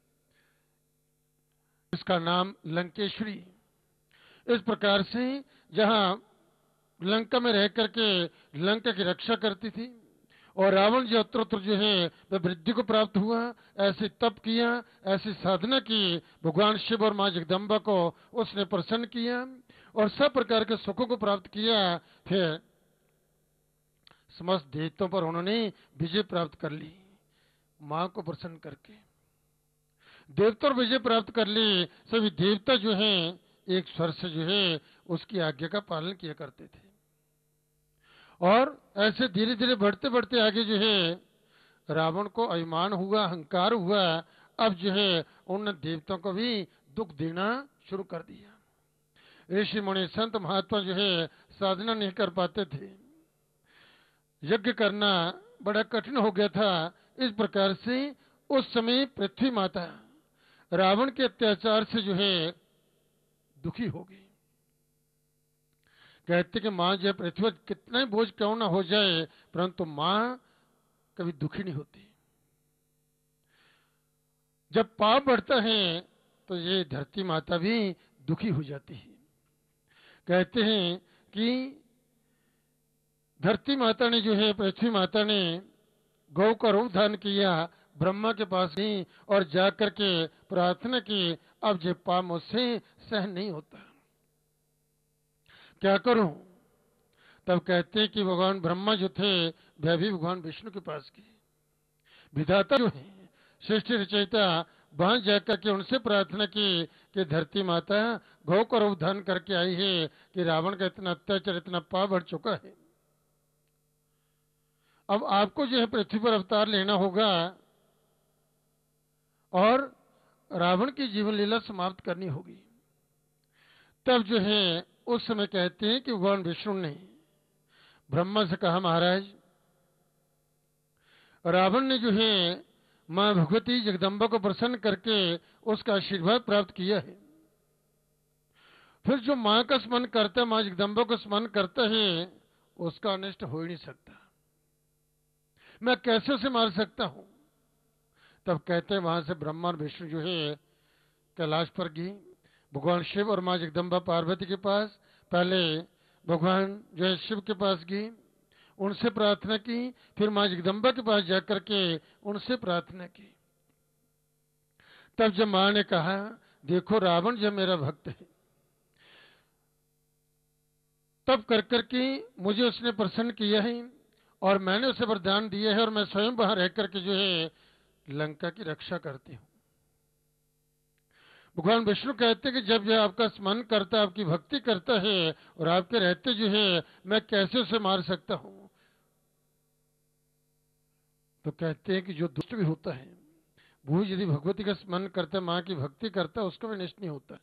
इसका नाम लंकेश्वरी। इस प्रकार से जहां लंका में रह करके लंका की रक्षा करती थी और रावण जो उत्तरोत्तर जो है वह वृद्धि को प्राप्त हुआ, ऐसे तप किया, ऐसी साधना की, भगवान शिव और मां जगदम्बा को उसने प्रसन्न किया और सब प्रकार के सुखों को प्राप्त किया। फिर समस्त देवताओं पर उन्होंने विजय प्राप्त कर ली। मां को प्रसन्न करके देवता और विजय प्राप्त कर ली। सभी देवता जो हैं एक स्वर से जो है उसकी आज्ञा का पालन किया करते थे और ऐसे धीरे धीरे बढ़ते बढ़ते आगे जो है रावण को अभिमान हुआ, अहंकार हुआ। अब जो है उन देवताओं को भी दुख देना शुरू कर दिया। ऋषि मुनि संत महात्मा जो है साधना नहीं कर पाते थे, यज्ञ करना बड़ा कठिन हो गया था। इस प्रकार से उस समय पृथ्वी माता रावण के अत्याचार से जो है दुखी हो गई। कहते कि मां जो पृथ्वी पर कितना ही बोझ क्यों ना हो जाए, परंतु मां कभी दुखी नहीं होती। जब पाप बढ़ता है तो ये धरती माता भी दुखी हो जाती है। कहते हैं कि धरती माता ने जो है पृथ्वी माता ने गौ का रूप धारण किया, ब्रह्मा के पास गई और जाकर के प्रार्थना की, अब जो पाप मुझसे सहन नहीं होता, क्या करूं। तब कहते हैं कि भगवान ब्रह्मा जो थे वह भी भगवान विष्णु के पास गए। विधाता जो है सृष्टि रचयिता, वहां जाकर के उनसे प्रार्थना की कि धरती माता गौ का रूप धारण करके आई है कि रावण का इतना अत्याचार, इतना पाप बढ़ चुका है, अब आपको जो है पृथ्वी पर अवतार लेना होगा और रावण की जीवन लीला समाप्त करनी होगी। तब जो है उस समय कहते हैं कि भगवान विष्णु ने ब्रह्मा से कहा, महाराज रावण ने जो है मां भगवती जगदम्बा को प्रसन्न करके उसका आशीर्वाद प्राप्त किया है, फिर जो मां का स्मरण करता है, मां जगदम्बा को स्मरण करता है, उसका अनिष्ट हो ही नहीं सकता, मैं कैसे उसे मार सकता हूं। तब कहते हैं वहां से ब्रह्मा और विष्णु जो है कैलाश पर गए, भगवान शिव और मां जगदम्बा पार्वती के पास। पहले भगवान जो है शिव के पास गए, उनसे प्रार्थना की, फिर मां जगदम्बा के पास जाकर के उनसे प्रार्थना की। तब जब मां ने कहा, देखो रावण जो मेरा भक्त है, तब कर कर के मुझे उसने प्रसन्न किया है और मैंने उसे वरदान दिया है और मैं स्वयं वहां रह करके जो है लंका की रक्षा करती हूं। भगवान विष्णु कहते हैं कि जब यह आपका स्मरण करता है, आपकी भक्ति करता है और आपके रहते जो है मैं कैसे उसे मार सकता हूं। तो कहते हैं कि जो दुष्ट भी होता है वो यदि भगवती का स्मरण करता है, मां की भक्ति करता है, उसको भी नष्ट नहीं होता।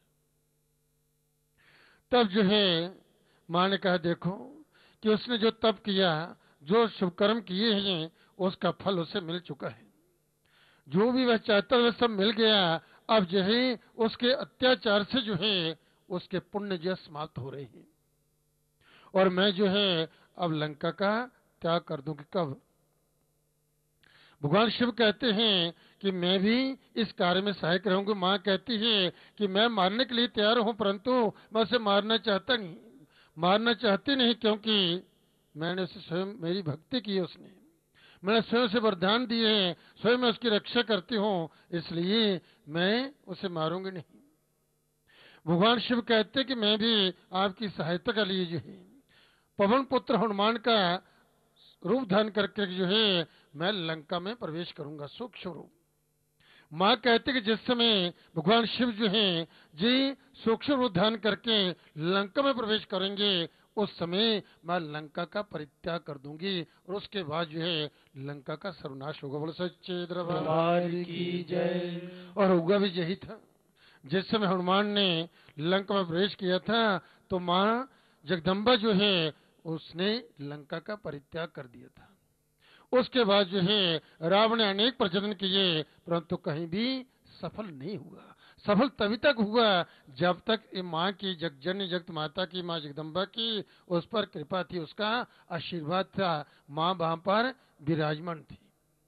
तब जो है मां ने कहा, देखो कि उसने जो तप किया, जो शुभ कर्म किए हैं, उसका फल उसे मिल चुका है, जो भी वह चाहता वह सब मिल गया। अब जो है उसके अत्याचार से जो है उसके पुण्य जो समाप्त हो रहे हैं और मैं जो है अब लंका का त्याग कर दूं कि कब। भगवान शिव कहते हैं कि मैं भी इस कार्य में सहायक रहूंगा। मां कहती है कि मैं मारने के लिए तैयार हूं, परंतु मैं उसे मारना चाहता नहीं, मारना चाहती नहीं, क्योंकि मैंने उसे स्वयं मेरी भक्ति की है, उसने मैंने स्वयं से वरदान दिए हैं, स्वयं मैं उसकी रक्षा करती हूं, इसलिए मैं उसे मारूंगी नहीं। भगवान शिव कहते कि मैं भी आपकी सहायता के लिए जो है पवन पुत्र हनुमान का रूप धारण करके जो है मैं लंका में प्रवेश करूंगा, सूक्ष्म रूप। मां कहते कि जिस समय भगवान शिव जो है जी सूक्ष्म रूप धारण करके लंका में प्रवेश करेंगे, उस समय मैं लंका का परित्याग कर दूंगी और उसके बाद जो है लंका का सर्वनाश होगा। बोलो सच्चे दरबार की जय। और होगा भी यही था। जिस समय हनुमान ने लंका में प्रवेश किया था तो मां जगदम्बा जो है उसने लंका का परित्याग कर दिया था। उसके बाद जो है रावण ने अनेक प्रयत्न किए, परंतु कहीं भी सफल नहीं हुआ। सफल तभी तक हुआ जब तक ये माँ की, जगजननी जगत माता की, माँ जगदम्बा की उस पर कृपा थी, उसका आशीर्वाद था। माँ वहां पर विराजमान थी।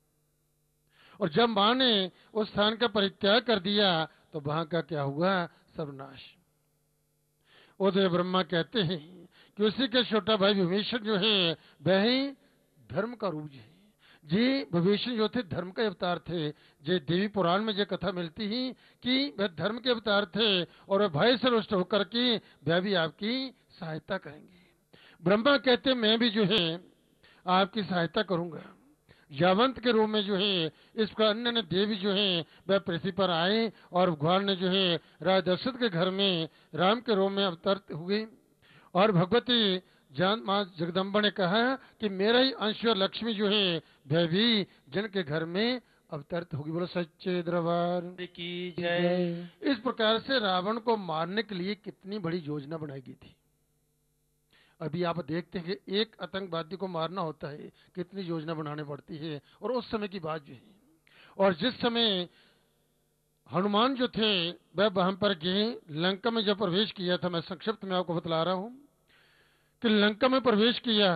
और जब माँ ने उस स्थान का परित्याग कर दिया तो वहां का क्या हुआ? सर्वनाश। उदय ब्रह्मा कहते हैं कि उसी के छोटा भाई विभीषण जो है वह ही धर्म का रूप है जी। विभीषण जो थे धर्म के अवतार थे। जे देवी पुराण में जो कथा मिलती ही कि वह धर्म के अवतार थे और वह भय से रुष्ट होकर के वह भी आपकी सहायता करेंगे। ब्रह्मा कहते मैं भी जो है आपकी सहायता करूंगा। यावंत के रूप में जो है इस प्रकार अन्य अन्य देवी जो है वह पृथ्वी पर आए और भगवान ने जो है राजा दशरथ के घर में राम के रूप में अवतरित हुए। और भगवती जान माँ जगदम्बा ने कहा कि मेरा ही अंश और लक्ष्मी जो है वह भी जन के घर में अवतरित होगी। बोलो सच्चे दरबार की जय। इस प्रकार से रावण को मारने के लिए कितनी बड़ी योजना बनाई गई थी। अभी आप देखते हैं कि एक आतंकवादी को मारना होता है कितनी योजना बनाने पड़ती है। और उस समय की बात जो है, और जिस समय हनुमान जो थे वह वहां पर गए, लंका में जब प्रवेश किया था, मैं संक्षिप्त में आपको बतला रहा हूं कि लंका में प्रवेश किया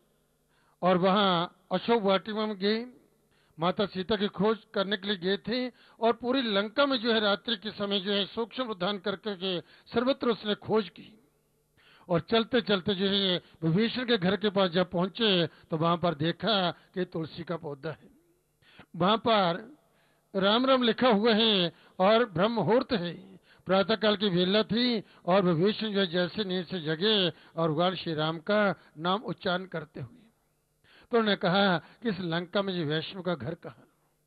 और वहां अशोक वाटिका में गए, माता सीता की खोज करने के लिए गए थे। और पूरी लंका में जो है रात्रि के समय जो है सूक्ष्म प्रदान करके के सर्वत्र उसने खोज की। और चलते चलते जो है विभीषण के घर के पास जब पहुंचे तो वहां पर देखा कि तुलसी का पौधा है, वहां पर राम राम लिखा हुआ है और ब्रह्म मुहूर्त है, प्रातः काल की वेला थी। और विभीषण जो है जैसे नींद से जगे और भगवान श्री राम का नाम उच्चारण करते हुए तो उन्होंने कहा कि इस लंका में जो वैष्णव का घर कहाँ?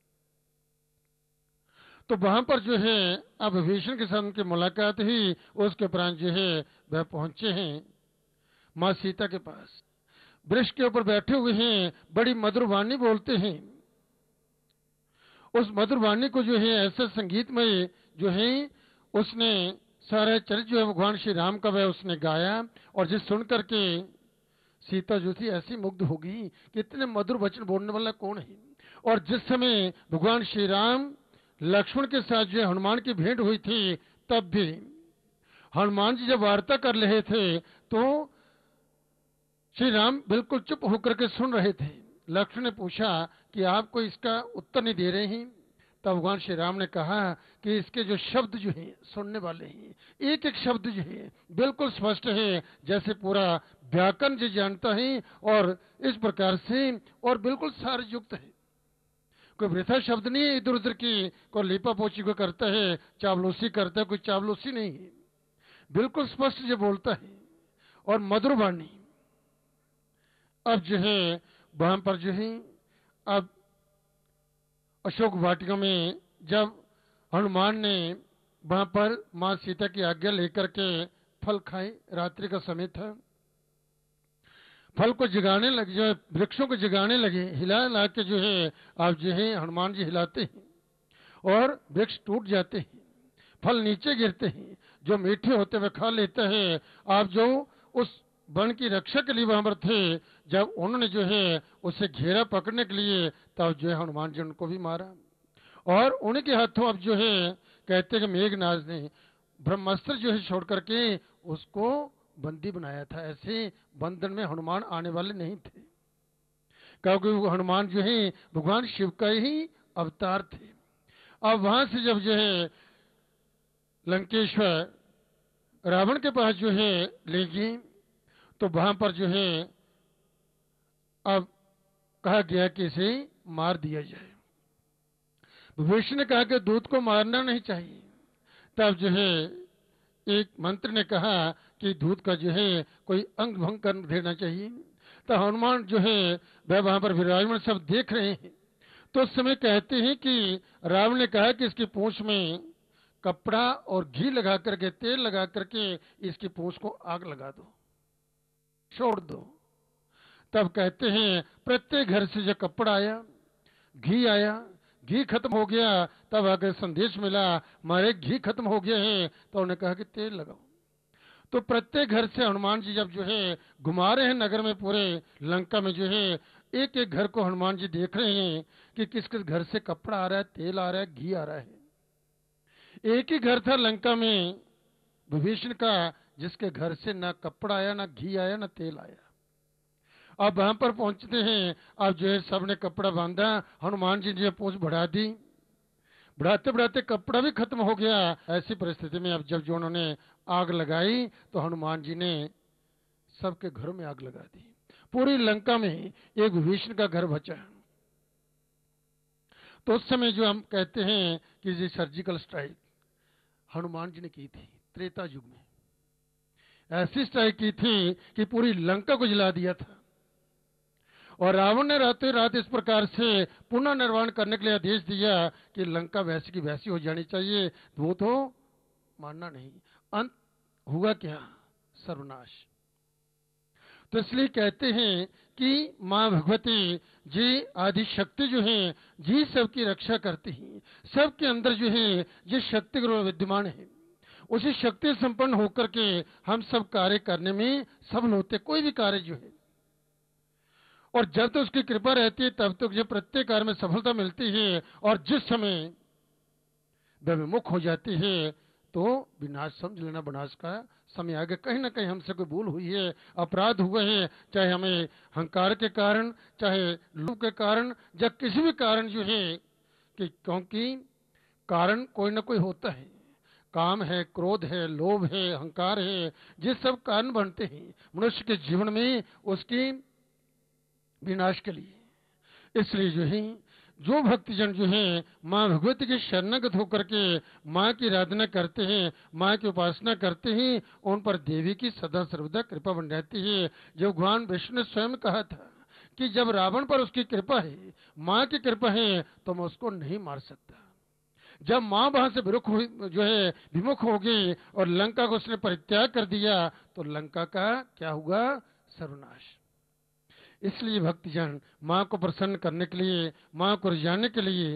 तो वहां पर जो है अब विभीषण के साथ उनकी मुलाकात हुई। उसके उपरांत जो है वह पहुंचे हैं माँ सीता के पास, वृक्ष के ऊपर बैठे हुए हैं, बड़ी मधुर वाणी बोलते हैं। उस मधुर वाणी को जो है ऐसा संगीतमय जो है उसने सारा चरित्र जो है भगवान श्री राम का वह उसने गाया। और जिस सुन करके सीता जो थी ऐसी मुग्ध होगी कि इतने मधुर वचन बोलने वाला कौन है। और जिस समय भगवान श्री राम लक्ष्मण के साथ जो हनुमान की भेंट हुई थी, तब भी हनुमान जी जब वार्ता कर रहे थे तो श्री राम बिल्कुल चुप होकर के सुन रहे थे। लक्ष्मण ने पूछा कि आपको इसका उत्तर नहीं दे रहे हैं। तब भगवान श्री राम ने कहा कि इसके जो शब्द जो हैं सुनने वाले हैं, एक एक शब्द जो है बिल्कुल स्पष्ट है, जैसे पूरा व्याकरण जो जानता है। और इस प्रकार से और बिल्कुल सार युक्त है, कोई वृथा शब्द नहीं है इधर उधर की, कोई लिपा पोची को करता है, चावलूसी करता है, कोई चावलूसी नहीं है, बिल्कुल स्पष्ट जो बोलता है और मधुर वाणी। अब जो है वहां पर जो है अब अशोक वाटिका में जब हनुमान ने वहां पर माँ सीता की आज्ञा लेकर के फल खाए, रात्रि का समय था, फल को जगाने लगे, जो है वृक्षों को जगाने लगे, हिला हिला के जो है आप जो है हनुमान जी हिलाते हैं और वृक्ष टूट जाते हैं, फल नीचे गिरते हैं, जो मीठे होते हुए खा लेता है। आप जो उस वन की रक्षा के लिए वहां पर थे, जब उन्होंने जो है उसे घेरा पकड़ने के लिए, तब जो है हनुमान जी उनको भी मारा। और उन्हीं के हाथों अब जो है कहते हैं कि मेघनाद ने ब्रह्मास्त्र जो है छोड़ करके उसको बंदी बनाया था। ऐसे बंधन में हनुमान आने वाले नहीं थे, क्योंकि वो हनुमान जो है भगवान शिव का ही अवतार थे। अब वहां से जब जो है लंकेश्वर रावण के पास जो है ले गए, तो वहां पर जो है अब कहा गया कि इसे मार दिया जाए। विभीषण ने कहा कि दूत को मारना नहीं चाहिए। तब जो है एक मंत्री ने कहा कि दूत का जो है कोई अंग भंग कर देना चाहिए। तो हनुमान जो है वह वहां पर विराजमान सब देख रहे हैं। तो उस समय कहते हैं कि रावण ने कहा कि इसकी पूंछ में कपड़ा और घी लगा करके, तेल लगा करके इसकी पूंछ को आग लगा दो, छोड़ दो। तब कहते हैं प्रत्येक घर से जो कपड़ा आया, घी आया, घी खत्म हो गया। तब आगे संदेश मिला हमारे घी खत्म हो गया है, तो उन्होंने कहा कि तेल लगाओ। तो प्रत्येक घर से हनुमान जी जब जो है घुमा रहे हैं नगर में, पूरे लंका में जो है एक एक घर को हनुमान जी देख रहे हैं कि किस किस घर से कपड़ा आ रहा है, तेल आ रहा है, घी आ रहा है। एक ही घर था लंका में विभीषण का, जिसके घर से ना कपड़ा आया, ना घी आया, ना तेल आया। अब वहां पर पहुंचते हैं, अब जो है सबने कपड़ा बांधा, हनुमान जी ने पूंछ बढ़ा दी, बढ़ाते बढ़ाते कपड़ा भी खत्म हो गया। ऐसी परिस्थिति में अब जब जो उन्होंने आग लगाई तो हनुमान जी ने सबके घरों में आग लगा दी। पूरी लंका में एक विभीषण का घर बचा। तो उस समय जो हम कहते हैं कि ये सर्जिकल स्ट्राइक हनुमान जी ने की थी, त्रेता युग में ऐसी स्ट्राइक की थी कि पूरी लंका को जला दिया था। और रावण ने रातों रात इस प्रकार से पुनः निर्माण करने के लिए आदेश दिया कि लंका वैसी की वैसी हो जानी चाहिए, वो तो मानना नहीं। अंत हुआ क्या? सर्वनाश। तो इसलिए कहते हैं कि माँ भगवती जी आदि शक्ति जो है जी सबकी रक्षा करती हैं। सबके अंदर जो है ये शक्ति विद्यमान है, उसी शक्ति संपन्न होकर के हम सब कार्य करने में सफल होते, कोई भी कार्य जो है। और जब तक तो उसकी कृपा रहती है तब तक तो जो प्रत्येक कार्य में सफलता मिलती है। और जिस समय वह विमुख हो जाती है तो विनाश समझ लेना, विनाश का समय आ गया। कहीं ना कहीं हमसे कोई भूल हुई है, अपराध हुए हैं, चाहे हमें अहंकार के कारण, चाहे लोभ के कारण, या किसी भी कारण जो है कि क्योंकि कारण कोई ना कोई होता है, काम है, क्रोध है, लोभ है, अहंकार है, ये सब कारण बनते हैं मनुष्य के जीवन में उसकी विनाश के लिए। इसलिए जो है जो भक्तजन जो है माँ भगवती के शरणागत होकर के माँ की आराधना करते हैं, माँ की उपासना करते हैं, उन पर देवी की सदा सर्वदा कृपा बन रहती है। जो भगवान विष्णु ने स्वयं कहा था कि जब रावण पर उसकी कृपा है, माँ की कृपा है, तो मैं उसको नहीं मार सकता। जब माँ वहां से विरुख जो है विमुख हो गई और लंका को उसने परित्याग कर दिया तो लंका का क्या हुआ? सर्वनाश। इसलिए भक्तजन माँ को प्रसन्न करने के लिए, माँ को रिझाने के लिए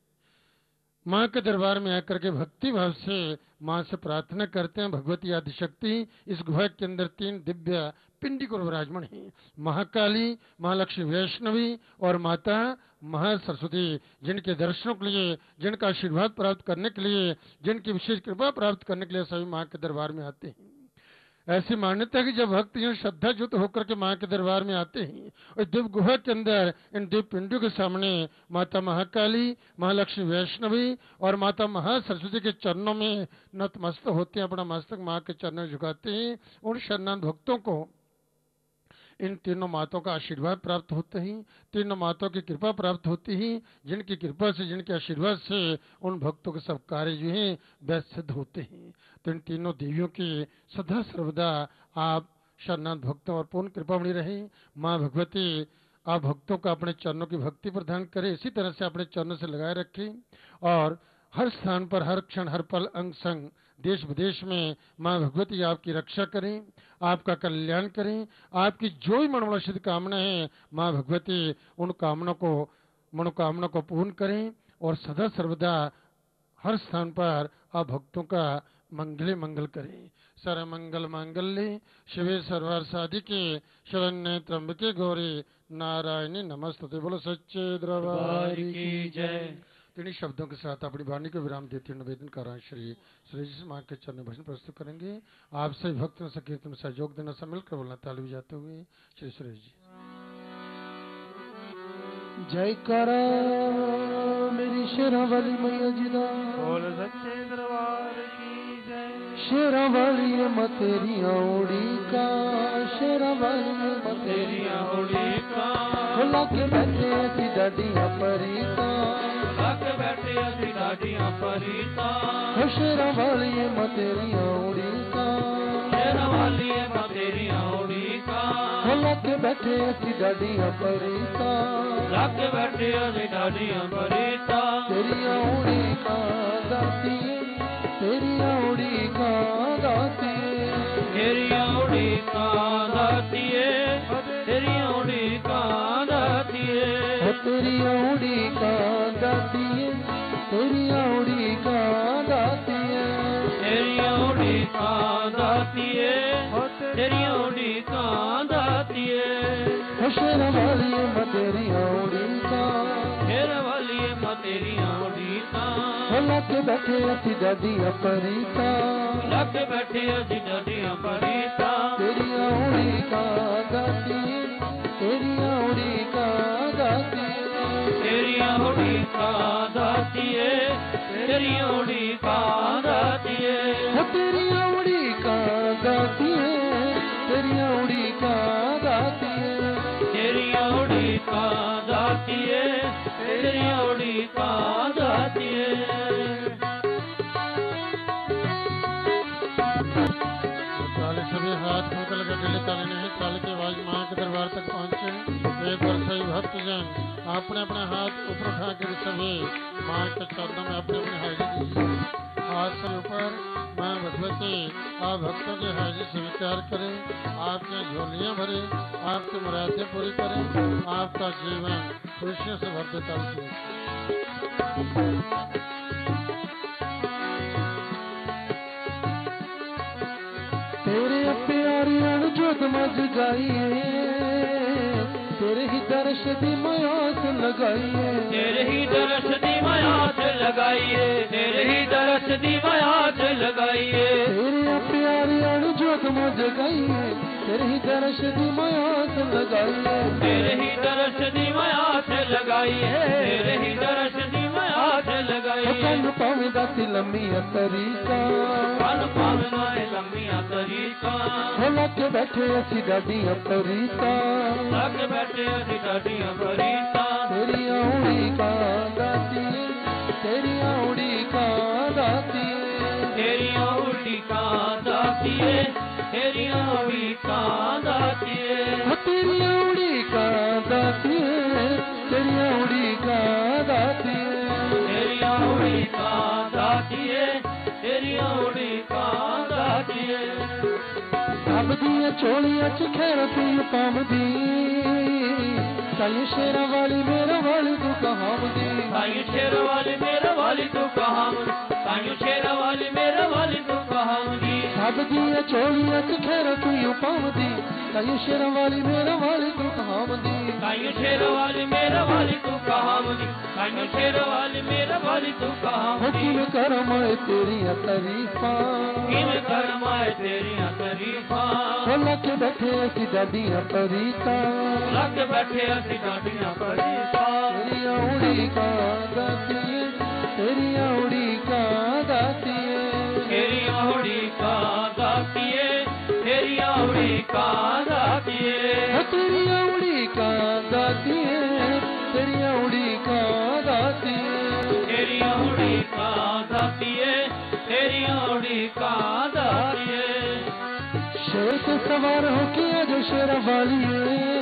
माँ के दरबार में आकर के भक्ति भाव से माँ से प्रार्थना करते हैं। भगवती आदिशक्ति इस गुहा के अंदर तीन दिव्य पिंडी को विराजमान है, महाकाली, महालक्ष्मी वैष्णवी और माता महासरस्वती, जिनके दर्शनों के लिए, जिनका आशीर्वाद प्राप्त करने के लिए, जिनकी विशेष कृपा प्राप्त करने के लिए सभी माँ के दरबार में आते हैं। ऐसी मान्यता है कि जब भक्त यहाँ श्रद्धा युक्त होकर के माँ के दरबार में आते हैं और दिव्य गुहा के अंदर इन दिव्य पिंडों के सामने माता महाकाली, महालक्ष्मी वैष्णवी और माता महासरस्वती के चरणों में नतमस्तक होते हैं, अपना मस्तक माँ के चरणों झुकाते हैं। उन शरणागत भक्तों को इन तीनों माताओं का आशीर्वाद प्राप्त होते हैं, तीनों माताओं की कृपा प्राप्त होती है, जिनकी कृपा से, जिनके आशीर्वाद से उन भक्तों के सब कार्य जो हैं वह सिद्ध होते हैं। तो इन तीनों देवियों की सदा सर्वदा आप शरणागत भक्तों और पूर्ण कृपा बनी रहे। माँ भगवती आप भक्तों का अपने चरणों की भक्ति प्रदान करे, इसी तरह से अपने चरणों से लगाए रखें और हर स्थान पर, हर क्षण, हर पल, अंग संग, देश विदेश में माँ भगवती आपकी रक्षा करें, आपका कल्याण करें। आपकी जो भी मनोवांछित कामना है माँ भगवती उन कामना को, मनोकामना को पूर्ण करें और सदा सर्वदा हर स्थान पर आप भक्तों का मंगले मंगल करें। सर्वमंगल मांगल्ये शिवे सर्वार्थ साधिके शरण्ये त्र्यंबके गौरी नारायणी नमस्तुते। बोलो सच्चे दरबार की जय। इन्हीं शब्दों के साथ अपनी वाणी को विराम देते निवेदन कर रहे हैं श्री सुरेश जी माँ के चरण भजन प्रस्तुत करेंगे। आप सभी भक्त संकीर्तन में सहयोग देना, सब मिलकर बोलना ताली बजाते हुए श्री सुरेश जी। जय करा मेरी शेरा वाली मैया जी दा, बोल सच्चे दरबार की जय। शेरा वाली मतेरिया उड़ी का, शेरा वाली मतेरिया उड़ी का, खुला के बैठे ऐसी डाडियां परीता, लग बैठे असी डाडियां परीता, शेरा वाली मतेरिया उड़ी का, शेरा वाली मतेरिया उड़ी का, खुला के बैठे ऐसी डाडियां परीता, लग बैठे असी डाडियां परीता, तेरिया उड़ी का दाती, तेरिया उड़ी का दाती, तेरिया उड़ी का दाती, तेरिया उड़ी का दाती, तेरिया उड़ी का दाती, तेरिया उड़ी का दाती, तेरिया उड़ी का दाती, तेरिया उड़ी का दाती, शेरा वाली मैं तेरी औड़ी का शेरा वाली मैं तेरी औड़ी का लग बैठे असी डाडियां परीता लग बैठे असी डाडियां परीता तेरी औड़ी का गाती तेरी औड़ी का गाती तेरी औड़ी का गाती है तेरी औड़ी का गाती है तेरी औड़ी का गाती है तेरी औड़ी का गाती है तेरी औड़ी का गाती है तेरी औड़ी का गाती है सभी हाथ होकर लगे दिल ताले नहीं ताल के आवाज मां के दरबार तक पहुंचे। एक बार सही भक्त जन अपने अपने हाथ ऊपर उठा कर सभी मां के चरणों में अपने अपने हाजिरी दीजिए। हाथ से ऊपर मां भगवती आप भक्तों की हाजिरी स्वीकार करें, आपकी झोलियां भरे, आपकी मुरादें पूरी करें, आपका जीवन खुशियों से भर देता है। तेरे प्यारी अणजोत मज गाइए तेरे ही दर्श दी मयास लगाइए तेरे ही दर्श दी मयास लगाइए तेरे ही दर्श दी मयास लगाइए तेरे प्यारी अणजोत मज गाइए तेरे ही दर्श दी मयास लगाइए तेरे ही दर्श दी मयास लगाइए तेरे ही दर्श दी मयास लगाइए कन पावे दाती लम्मिया तरीका कन पावे नाए लम्मिया तरीका लग बैठे असी डाडियां परीता लग बैठे असी डाडियां परीता तेरी औड़ी का गाती तेरी औड़ी का गाती तेरी औड़ी का गाती है तेरी औड़ी का गाती है तेरी औड़ी का गाती तेरी औड़ी का गाती तेरी औड़ी का गाती है तेरी औड़ी का गाती है अब दिया चोलियां च खैर तू पामदी साईं शेरा वाली मेरा वाली तू कहावदी साईं शेरा वाली मेरा वाली तू कहावदी साईं शेरा वाली मेरा वाली तू कहावदी अब दिया चोलियां च खैर तू पामदी साईं शेरा वाली मेरा वाली तू कहावदी साईं शेरा वाली मेरा वाली तू कहावदी साईं शेरा वाली मेरा वाली तू कहावदी किवें कर मैं तेरियां तारीफां किवें कर मैं तेरियां तारीफां लग बैठे असी डाडियां परीता लग बैठे असी डाडियां परीता तेरी औड़ी का गाती तेरी औड़ी का गाती तेरी औड़ी का गाती है तेरी औड़ी का गाती है तेरी औड़ी का गाती तेरी औड़ी का गाती तेरी औड़ी का गाती है तेरी औड़ी का गाती है शेर से सवार हो के आज शेरा वाली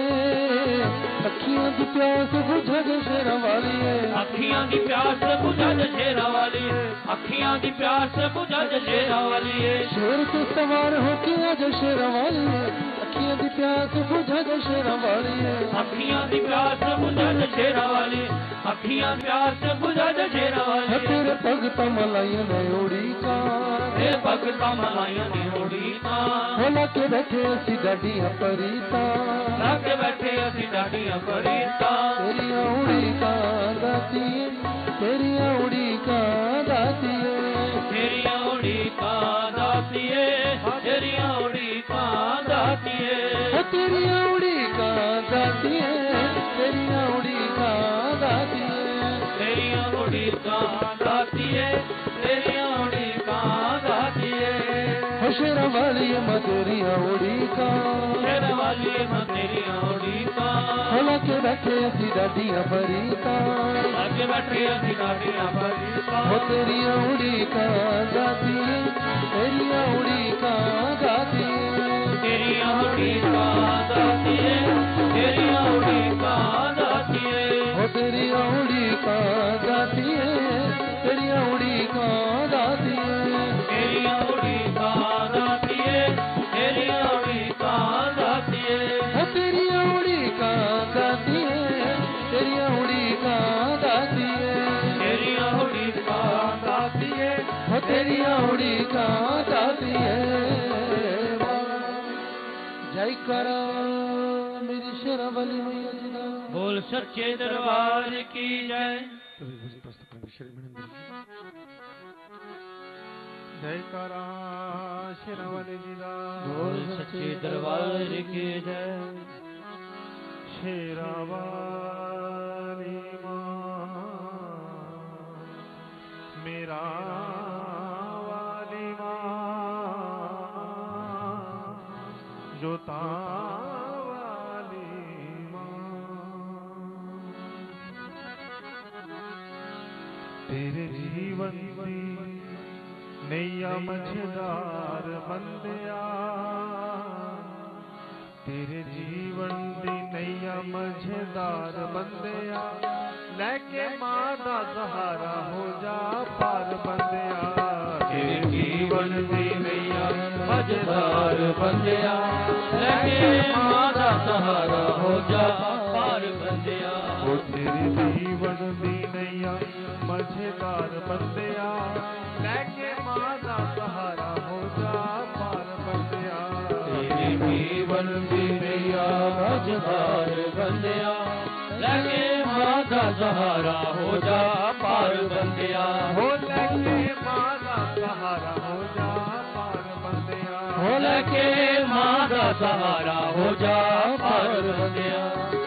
अखियां दी प्यास बुझा दे शेरा वाली अखियां दी प्यास बुझा दे शेरा वाली अखियां दी प्यास बुझा दे शेरा वाली शेर से सवार हो के आज शेरा वाली अखियां दी प्यास बुझा दे शेरा वाली अखियां दी प्यास बुझा दे शेरा वाली अखियां प्यास बुझा दे शेरा वाली तेरे पग तमलाइया ने ओड़ी का तेरे पग तमलाइया ने ओड़ी का लग बैठे असी डाडियां परीता लग बैठे असी डाडियां परीता तेरी औड़ी का गाती तेरी औड़ी का गाती तेरी औड़ी का गाती है तेरी औड़ी का गाती है तेरी औड़ी का गाती तेरी औड़ी का गाती तेरी औड़ी का गाती है तेरी औड़ी का गाती है शेरा वाली मतेरी औड़ी का शेरा वाली मतेरी औड़ी का लग बैठे असी डाडियां परीता लग बैठे असी डाडियां परीता हो तेरी औड़ी का गाती तेरी औड़ी का गाती तेरी औड़ी का गाती है तेरी औड़ी का गाती है हो तेरी औड़ी का गाती तेरी औड़ी का गाती तेरी औड़ी का गाती है तेरी औड़ी का गाती है तेरी औड़ी का गाती तेरी औड़ी का गाती तेरी औड़ी का गाती है तेरी औड़ी का गाती है। ਜੈ ਕਰਾ ਮੇਰੀ ਸ਼ੇਰਾਂ ਵਾਲੀ ਮਈਆ ਜੀ ਦਾ। बोल सच्चे दरबार की जय। ਜੈ ਕਰਾ ਸ਼ੇਰਾਂ ਵਾਲੀ ਜੀ ਦਾ। बोल सच्चे दरबार की जय। ਸ਼ੇਰਾਂ ਵਾਲੀ ਮਾਂ ਮੇਰਾ ਵਾਲੀ ਮਾਂ ਜੋਤਾਂ ਵਾਲੀ ਮਾਂ ਤੇਰੇ ਜੀਵਨ ਦੀ ਨैया ਮਝਦਾਰ ਬੰਦਿਆ ਤੇਰੇ ਜੀਵਨ ਦੀ ਨैया ਮਝਦਾਰ ਬੰਦਿਆ ਲੈ ਕੇ ਮਾਂ ਦਾ ਸਹਾਰਾ ਹੋ ਜਾ ਪਾਰ ਬੰਦਿਆ ਤੇਰੇ ਜੀਵਨ ਦੀ ਨੈया ਮਝਦਾਰ ਬੰਦਿਆ ਲੈ ਕੇ ਮਾਂ ਦਾ ਸਹਾਰਾ ਹੋ ਜਾ ਪਾਰ ਬੰਦਿਆ ਉਹ ਤੇਰੇ ਜੀਵਨ ਦੀ ਨैया ਮਝਦਾਰ ਬੰਦਿਆ ਲੈ ਕੇ ਮਾਂ ਦਾ ਸਹਾਰਾ ਹੋ ਜਾ ਪਾਰ ਬੰਦਿਆ ਤੇਰੇ ਜੀਵਨ ਦੀ ਨੈया ਮਝਦਾਰ ਬੰਦਿਆ ਲੈ ਕੇ ਮਾਂ ਦਾ ਸਹਾਰਾ ਹੋ ਜਾ ਪਾਰ ਬੰਦਿਆ ਹੋ ਲੈ ਕੇ ਮਾਂ ਦਾ ਸਹਾਰਾ ਹੋ ਜਾ ਪਾਰ ਬੰਦਿਆ ਹੋ ਲੈ ਕੇ ਮਾਂ ਦਾ ਸਹਾਰਾ ਹੋ ਜਾ ਪਾਰ ਬੰਦਿਆ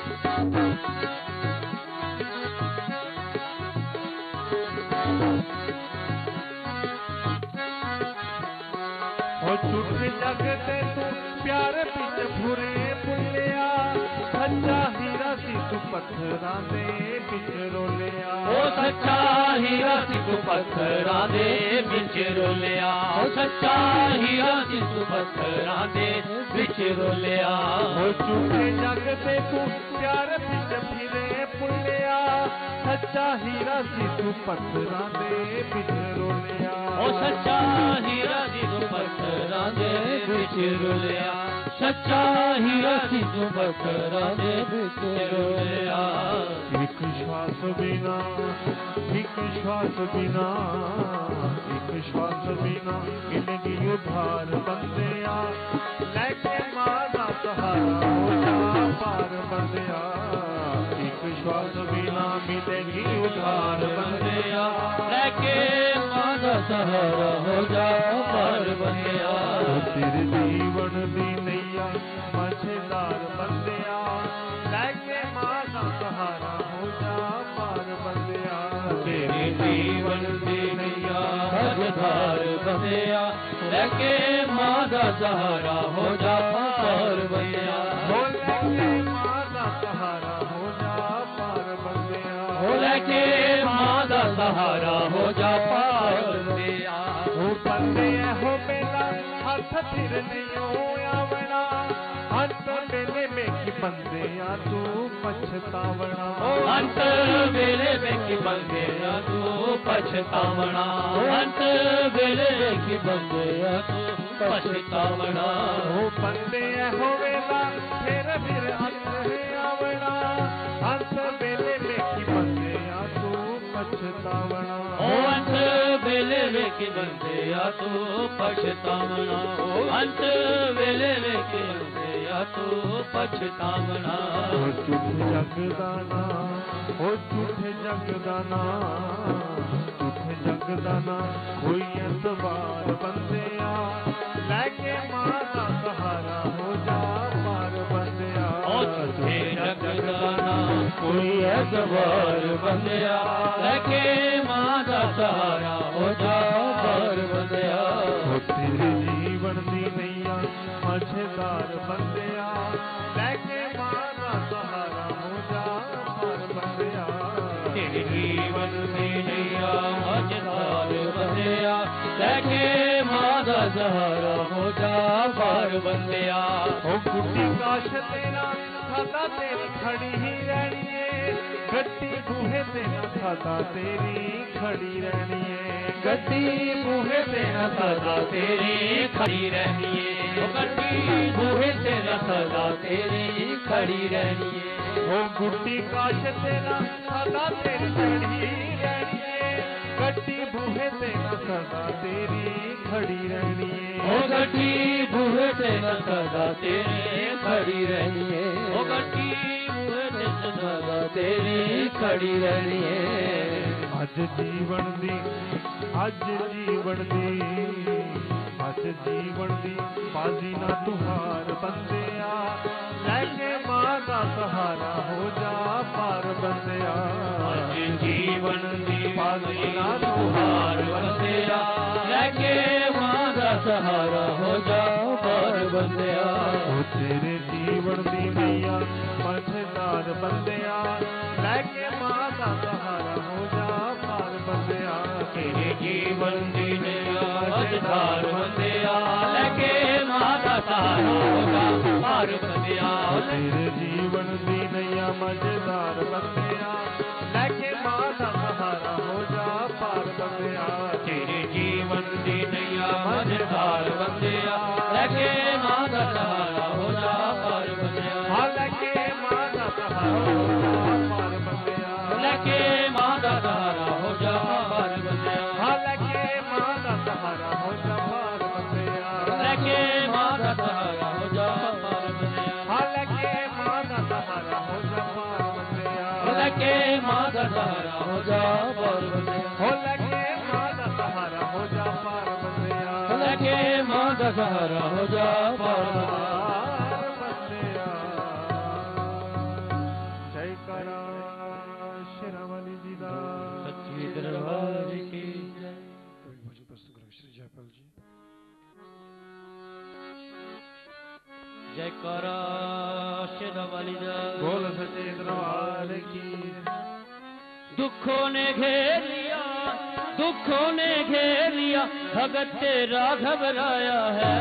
ਹੋ ਝੂਠੇ ਜਗ ਤੇ ਤੂੰ ਪਿਆਰ ਵਿੱਚ ਭੁਰੇ ਭੁੱਲਿਆ ਸੱਚਾ ਹੀਰਾ ਸੀ ਤੂੰ ਪੱਥਰਾਂ ਦੇ ਵਿੱਚ ਰੋਲਿਆ ਉਹ ਸੱਚਾ ਹੀਰਾ ਸੀ ਤੂੰ ਪੱਥਰਾਂ ਦੇ ਵਿੱਚ ਰੋਲਿਆ ਉਹ ਸੱਚਾ ਹੀਰਾ ਸੀ ਤੂੰ ਪੱਥਰਾਂ ਦੇ ਵਿੱਚ ਰੋਲਿਆ ਹੋ ਝੂਠੇ ਜਗ ਤੇ ਤੂੰ ਪਿਆਰ ਵਿੱਚ ਫਿਰੇ ਭੁੱਲਿਆ ਸੱਚਾ ਹੀਰਾ ਸੀ ਤੂੰ ਪੱਥਰਾਂ ਦੇ ਵਿੱਚ ਰੋਲਿਆ ਉਹ ਸੱਚਾ ਹੀਰਾ ਸੀ ਤੂੰ ਪੱਥਰਾਂ ਦੇ ਵਿੱਚ ਰੋਲਿਆ ਸੱਚਾ ਹੀਰਾ ਸੀ ਤੂੰ ਪੱਥਰਾਂ ਦੇ ਵਿੱਚ ਰੋਲਿਆ ਇੱਕ ਸ਼ਵਾਸ ਬਿਨਾ ਇੱਕ ਸ਼ਵਾਸ ਬਿਨਾ ਇੱਕ ਸ਼ਵਾਸ ਬਿਨਾ ਜ਼ਿੰਦਗੀ ਉਧਾਰ ਬੰਦਿਆ ਲੈ ਕੇ ਮਾਂ ਦਾ ਸਹਾਰਾ ਹੋ ਜਾ ਪਾਰ ਬੰਦਿਆ ਇੱਕ ਸ਼ਵਾਸ ਬਿਨਾ ਜ਼ਿੰਦਗੀ ਉਧਾਰ ਬੰਦਿਆ ਲੈ ਕੇ ਮਾਂ ਦਾ ਸਹਾਰਾ ਹੋ ਜਾ ਪਾਰ ਬੰਦਿਆ ਤੇਰੇ ਜੀਵਨ ਦੀ ਨैया ਮਝਦਾਰ ਬੰਦਿਆ ਲੈ ਕੇ ਮਾਂ ਦਾ ਸਹਾਰਾ ਹੋ ਜਾ ਪਾਰ ਬੰਦਿਆ ਤੇਰੇ ਜੀਵਨ ਦੀ ਨੈया ਮਝਦਾਰ ਬੰਦਿਆ ਲੈ ਕੇ ਮਾਂ ਦਾ ਸਹਾਰਾ ਹੋ ਜਾ ਪਾਰ ਬੰਦਿਆ ਹੋ ਲੈ ਕੇ ਮਾਂ ਦਾ ਸਹਾਰਾ ਹੋ ਜਾ ਪਾਰ ਬੰਦਿਆ ਹੋ ਲੈ ਕੇ ਮਾਂ ਦਾ ਸਹਾਰਾ ਹੋ ਜਾ ਪਾਰ ਬੰਦਿਆ ਹੋ ਬੰਦੇ ਹੋ ਮੇਲਾ ਹੱਥ ਫਿਰ ਨਹੀਂ ਆਵਣਾ ਅੰਤ ਵੇਲੇ ਮੇਖੀ ਬੰਦਿਆ ਤੂੰ ਪਛਤਾਵਣਾ ਅੰਤ ਵੇਲੇ ਵੇਖੀ ਬੰਦਿਆ ਤੂੰ ਪਛਤਾਵਣਾ ਅੰਤ ਵੇਲੇ ਵੇਖੀ ਬੰਦਿਆ ਤੂੰ ਪਛਤਾਵਣਾ ਹੋ ਬੰਦੇ ਹੋਵੇਗਾ ਫਿਰ ਫਿਰ ਅੰਤ ਆਵਣਾ ਅੰਤ ਵੇਲੇ ਮੇਖੀ ਬੰਦਿਆ ਤੂੰ ਪਛਤਾਵਣਾ ਉਹ ਅੰਤ ਵੇਲੇ ਵੇਖੀ ਬੰਦਿਆ ਤੂੰ ਪਛਤਾਵਣਾ ਉਹ ਅੰਤ ਵੇਲੇ ਵੇਖੀ ਬੰਦਿਆ ਤੂੰ ਪਛਤਾਵਣਾ ਹੋ ਝੂਠੇ ਜਗ ਦਾ ਨਾ ਹੋ ਝੂਠੇ ਜਗ ਦਾ ਨਾ ਝੂਠੇ ਜਗ ਦਾ ਨਾ ਕੋਈ ਐਤਬਾਰ ਬੰਦਿਆ ਲੈ ਕੇ ਮਾਂ ਦਾ ਸਹਾਰਾ ਹੋ ਜਾ ਪਾਰ ਬੰਦਿਆ ਉਹ ਝੂਠੇ ਜਗ ਦਾ ਨਾ ਕੋਈ ਐਤਬਾਰ ਬੰਦਿਆ ਲੈ ਕੇ ਮਾਂ ਦਾ ਸਹਾਰਾ ਹੋ ਜਾ ਪਾਰ ਬੰਦਿਆ ਹੋ ਤੇਰੇ ਜੀਵਨ ਦੀ ਨैया ਮਝਦਾਰ ਬੰਦਿਆ ਲੈ ਕੇ ਮਾਂ ਦਾ ਸਹਾਰਾ ਹੋ ਜਾ ਪਾਰ ਬੰਦਿਆ ਤੇਰੇ ਜੀਵਨ ਦੀ ਨੈया ਮਝਦਾਰ ਬੰਦਿਆ ਲੈ ਕੇ ਮਾਂ ਦਾ ਸਹਾਰਾ ਹੋ ਜਾ ਪਾਰ ਬੰਦਿਆ ਉਹ ਗੁੱਡੀ ਕਾਸ਼ ਤੇਰਾ ਸਦਾ ਤੇਰੀ ਖੜੀ ਹੀ ਰਹਿਣੀ ਏ ਗੱਡੀ ਬੂਹੇ ਤੇ ਨਾ ਸਦਾ ਤੇਰੀ ਖੜੀ ਰਹਿਣੀ ਏ ਗੱਡੀ ਬੂਹੇ ਤੇ ਨਾ ਸਦਾ ਤੇਰੀ ਖੜੀ ਰਹਿਣੀ ਏ ਉਹ ਗੱਡੀ ਬੂਹੇ ਤੇ ਨਾ ਸਦਾ ਤੇਰੀ ਖੜੀ ਰਹਿਣੀ ਏ ਉਹ ਗੁੱਡੀ ਕਾਸ਼ ਤੇਰਾ ਸਦਾ ਤੇਰੀ ਖੜੀ ਰਹਿਣੀ ਏ गड्डी बूहे ते न सदा तेरी खड़ी रहनी है। ओ गड्डी बूहे ते न सदा तेरी खड़ी रहनी है। ओ गड्डी बूहे ते न सदा तेरी खड़ी रहनी है। अज जीवन दी अज जीवन दी अज जीवन दी बाजी ना तुहार बंदिया लैके मां का सहारा हो जा पार बंदिया। अज जीवन दी बाजी ना तुहार बंदिया लैके मां का सहारा हो जा पार बंदिया। ओ तेरे जीवन दी मैया मझधार बंदिया लैके मां का सहारा हो जा पार बंदिया। तेरे जीवन दी मैया मझधार बंदिया लैके मां का सहारा हो जा पार बंदिया। तेरे जीवन दी नैया मझधार बंदिया लैके मां का सहारा हो जा पार बंदिया। तेरे जीवन दी नैया मझधार बंदिया लैके मां का सहारा हो जा पार बंदिया। हाँ लैके मां का सहारा हो जा पार बंदिया। लैके मां का सहारा हो जा पार बंदिया। हाँ लैके मां का सहारा हो जा पार बंदिया। लैके मां का सहारा हो जा पार बंदिया। हाँ लैके मां का सहारा हो जा पार बंदिया। लैके मां का सहारा हो जा पार बंदिया। हो लैके मां का सहारा हो जा पार बंदिया। लैके मां का सहारा हो जा पार बंदिया। जय करा शेरावाली जी दा सच्ची दरबार की जय। कोई भोजन प्रस्तुत करो श्री जयपाल जी। जय करा शेरावाली दा बोल सच्चे दरबार की। दुखों ने घेर लिया दुखों ने घेर लिया भगत तेरा घबराया है।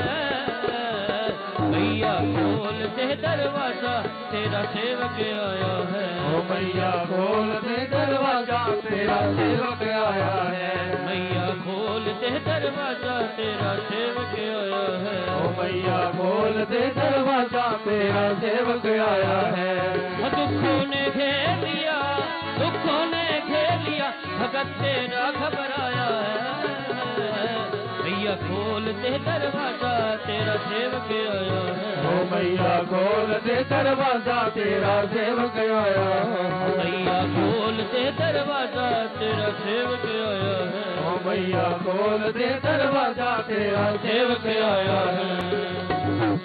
मैया खोल दे दरवाजा तेरा सेवक आया है। ओ मैया खोल दे दरवाजा तेरा सेवक आया है। मैया खोल दे दरवाजा तेरा सेवक आया है। ओ मैया खोल दे दरवाजा तेरा सेवक आया है। दुखों ने घेर लिया दुखों ने घेर लिया भगत तेरा घबराया है। मैया खोल दे दरवाजा तेरा सेवक आया है। ओ मैया खोल दे दरवाजा तेरा सेवक आया है। मैया खोल दे दरवाजा तेरा सेवक आया है। ओ मैया खोल दे दरवाजा तेरा सेवक आया है।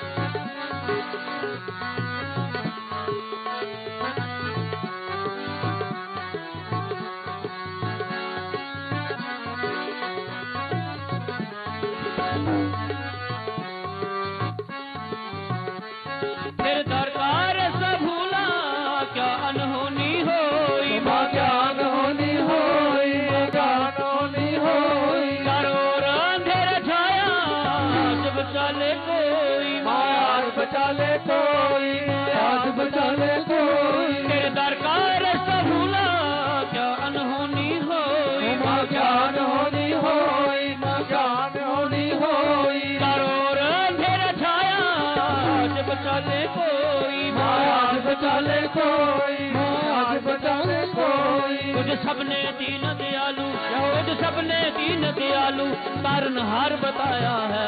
फिर दरकार से भूला क्या अनहोनी होई माँ क्या अनहोनी होई क्या अनहोनी होई। चारों ओर अंधेरा छाया जब चले कोई आज बचा ले कोई आज बचा ले कोई। फिर दरकार से भूला क्या अनहोनी होई माँ क्या अनहोनी होई माँ क्या अनहोनी होई। चारों ओर अंधेरा छाया जब चले कोई आज बचा ले कोई आज बचा ले कोई। कुछ सबने दीन दयालु कुछ सबने दीन दयालु तारनहार बताया है।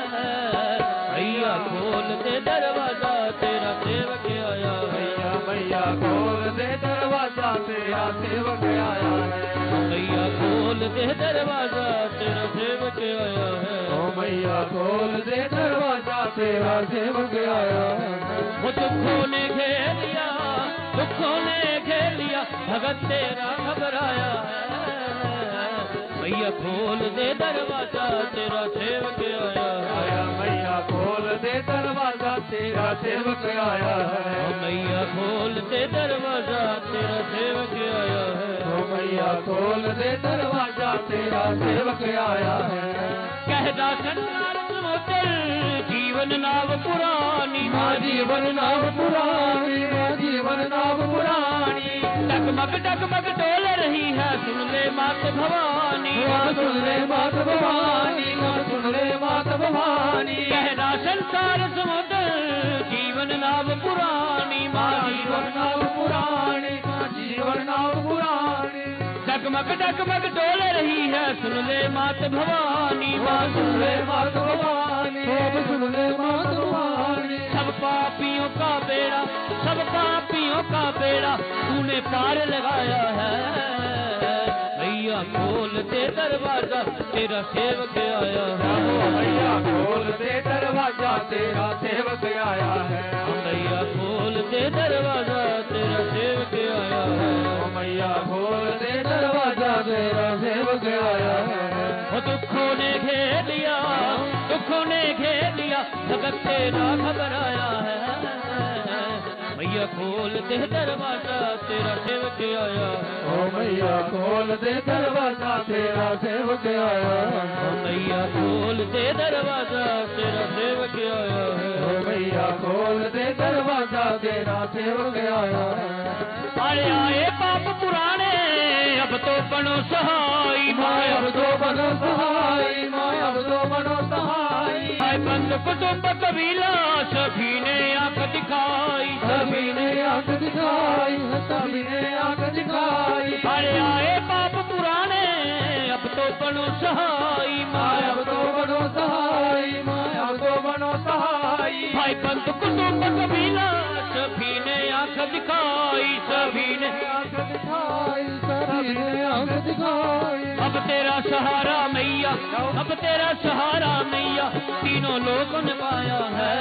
भैया खोल दे दरवाजा तेरा सेवक आया है। मैया मैया खोल दे दरवाजा तेरा सेवक आया है। भैया खोल दे दरवाजा तेरा सेवक आया है। ओ मैया खोल दे दरवाजा तेरा सेवक आया है। वो दुखों ने घेर लिया दुखों ने घेर लिया भगत तेरा घबराया है। भैया खोल दे दरवाजा तेरा सेवक आया है। मैया खोल दे दरवाजा तेरा सेवक आया है। मैया खोल दे दरवाजा तेरा सेवक आया है। ओ मैया खोल दे दरवाजा तेरा सेवक आया है। कहदा संसार समुद्र जीवन नाव पुरानी माँ जीवन नाव पुरानी माँ जीवन नाव पुरानी। डगमग डगमग डोल रही है सुन ले मात भवानी माँ सुन ले मात भवानी माँ सुन ले मात भवानी। कहदा संसार समुद्र जीवन नाव पुरानी माँ जीवन नाव पुरानी माँ जीवन नाव पुरानी। डगमग डगमग डोल रही है, सुन ले मात भवानी, माँ सुन ले मात भवानी, सुन ले मात भवानी। सब पापियों का बेड़ा, सब पापियों का बेड़ा तूने पार लगाया है। मैया खोल दे दरवाजा, तेरा सेवक आया है। मैया खोल दे दरवाजा, तेरा सेवक आया है। मैया खोल दे दरवाजा, तेरा सेवक आया है। मैया खोल दे दरवाजा, तेरा सेवक आया है। वो दुखों ने घेर लिया, दुखों ने घेर लिया, जगत तेरा घबराया है। मैया खोल दे दरवाजा, तेरा सेवक आया है। ओ मैया खोल दे दरवाजा, तेरा सेवक आया है। मैया खोल दे दरवाजा, तेरा सेवक आया है। ओ मैया खोल दे दरवाजा, तेरा सेवक आया है। अरे आए पाप पुराने, अब तो बनो सहाय, माय अब तो बनो सहाय, माय अब तो बनो सहाय। आए बंद कुटुंब कबीला, सभी ने आंख दिखाई, सभी ने आंख दिखाई, सभी ने आंख दिखाई। अरे आए पाप पुराने, अब तो बनो सहाय, माय अब तो बनो सहाय, माय अब तो बनो सहाय। भाई बंद कुटुंब कबीला, सभी ने आंख दिखाई, सभी ने आंख दिखाई, सभी ने आंख दिखाई। अब तेरा सहारा मैया, अब तेरा सहारा मैया, तीनों लोगों ने पाया है।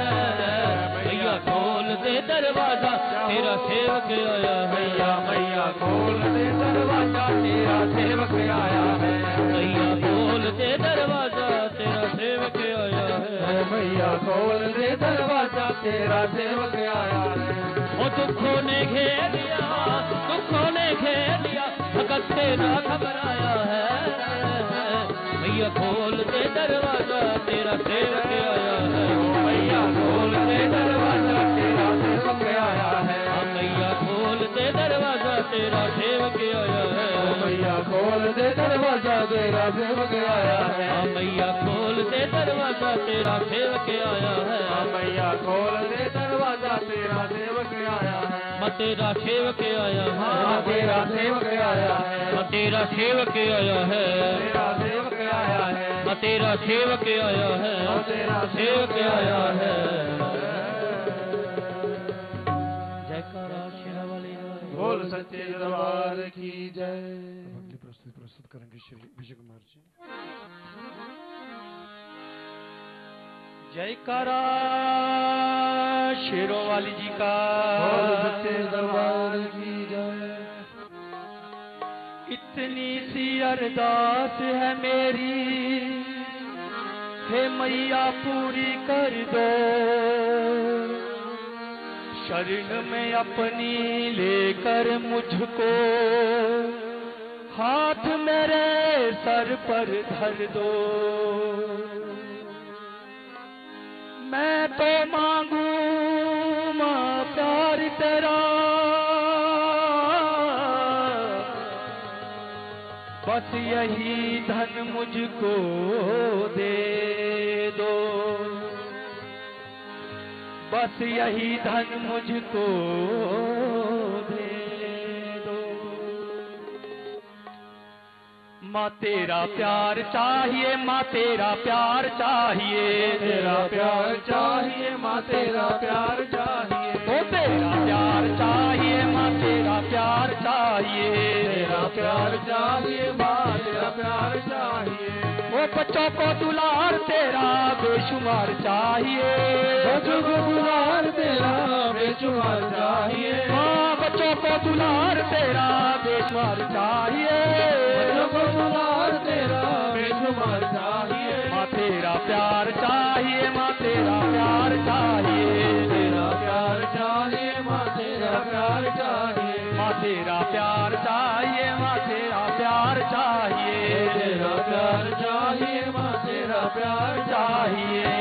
मैया खोल दे दरवाजा, तेरा सेवक आया है। मैया मैया खोल दे दरवाजा, तेरा सेवक आया है। मैया खोल दे दरवाजा, तेरा सेवक आया है। मैया खोल दे दरवाजा, तेरा सेवक आया है। वो दुखों ने घेर लिया, दुखों ने घेर लिया, भगत तेरा घबराया है। मैया खोल दे दरवाजा, तेरा सेवक आया है। मैया खोल दे दरवाजा, तेरा सेवक आया है। मैया खोल दे दरवाजा, तेरा सेवक आया है। मैया खोल दे दरवाजा, तेरा सेवक आया है। मैया खोल दे दरवाजा, तेरा सेवक आया है। मैया खोल दे दरवाजा, तेरा सेवक आया है। मैं तेरा सेवक आया है। तेरा सेवक आया है। मैं तेरा सेवक आया है। तेरा सेवक आया है। मैं तेरा सेवक आया है। तेरा सेवक आया है। जयकारा शेरा वाली बोल सच्चे दरबार की जय। अगली प्रस्तुति प्रस्तुत करेंगे श्री विजय कुमार जी। जयकारा शेरों वाली जी का। बोल सच्चे दरबार की जय। इतनी सी अरदास है मेरी, हे मैया पूरी कर दो। शरण में अपनी लेकर मुझको, हाथ मेरे सर पर धर दो। मैं तो मांगू मां प्यार तेरा, बस यही धन मुझको दे दो। बस यही धन मुझको दे दो। माँ तेरा प्यार चाहिए, माँ तेरा प्यार चाहिए, तेरा प्यार चाहिए, माँ तेरा प्यार चाहिए। तो तेरा प्यार चाहिए, माँ तेरा प्यार चाहिए, तेरा प्यार चाहिए, माँ तेरा प्यार चाहिए। वो बच्चों को दुलार तेरा बेशुमार चाहिए। बच्चों को दुलार तेरा बेशुमार चाहिए। हाँ बच्चों को दुलार तेरा बेशुमार चाहिए। बच्चों को दुलार तेरा बेशुमार चाहिए। माँ तेरा प्यार चाहिए, माँ तेरा प्यार चाहिए, तेरा प्यार चाहिए, माँ तेरा प्यार चाहिए। माँ तेरा प्यार चाहिए, माँ तेरा प्यार चाहिए, तेरा प्यार चाहिए, माँ तेरा प्यार चाहिए।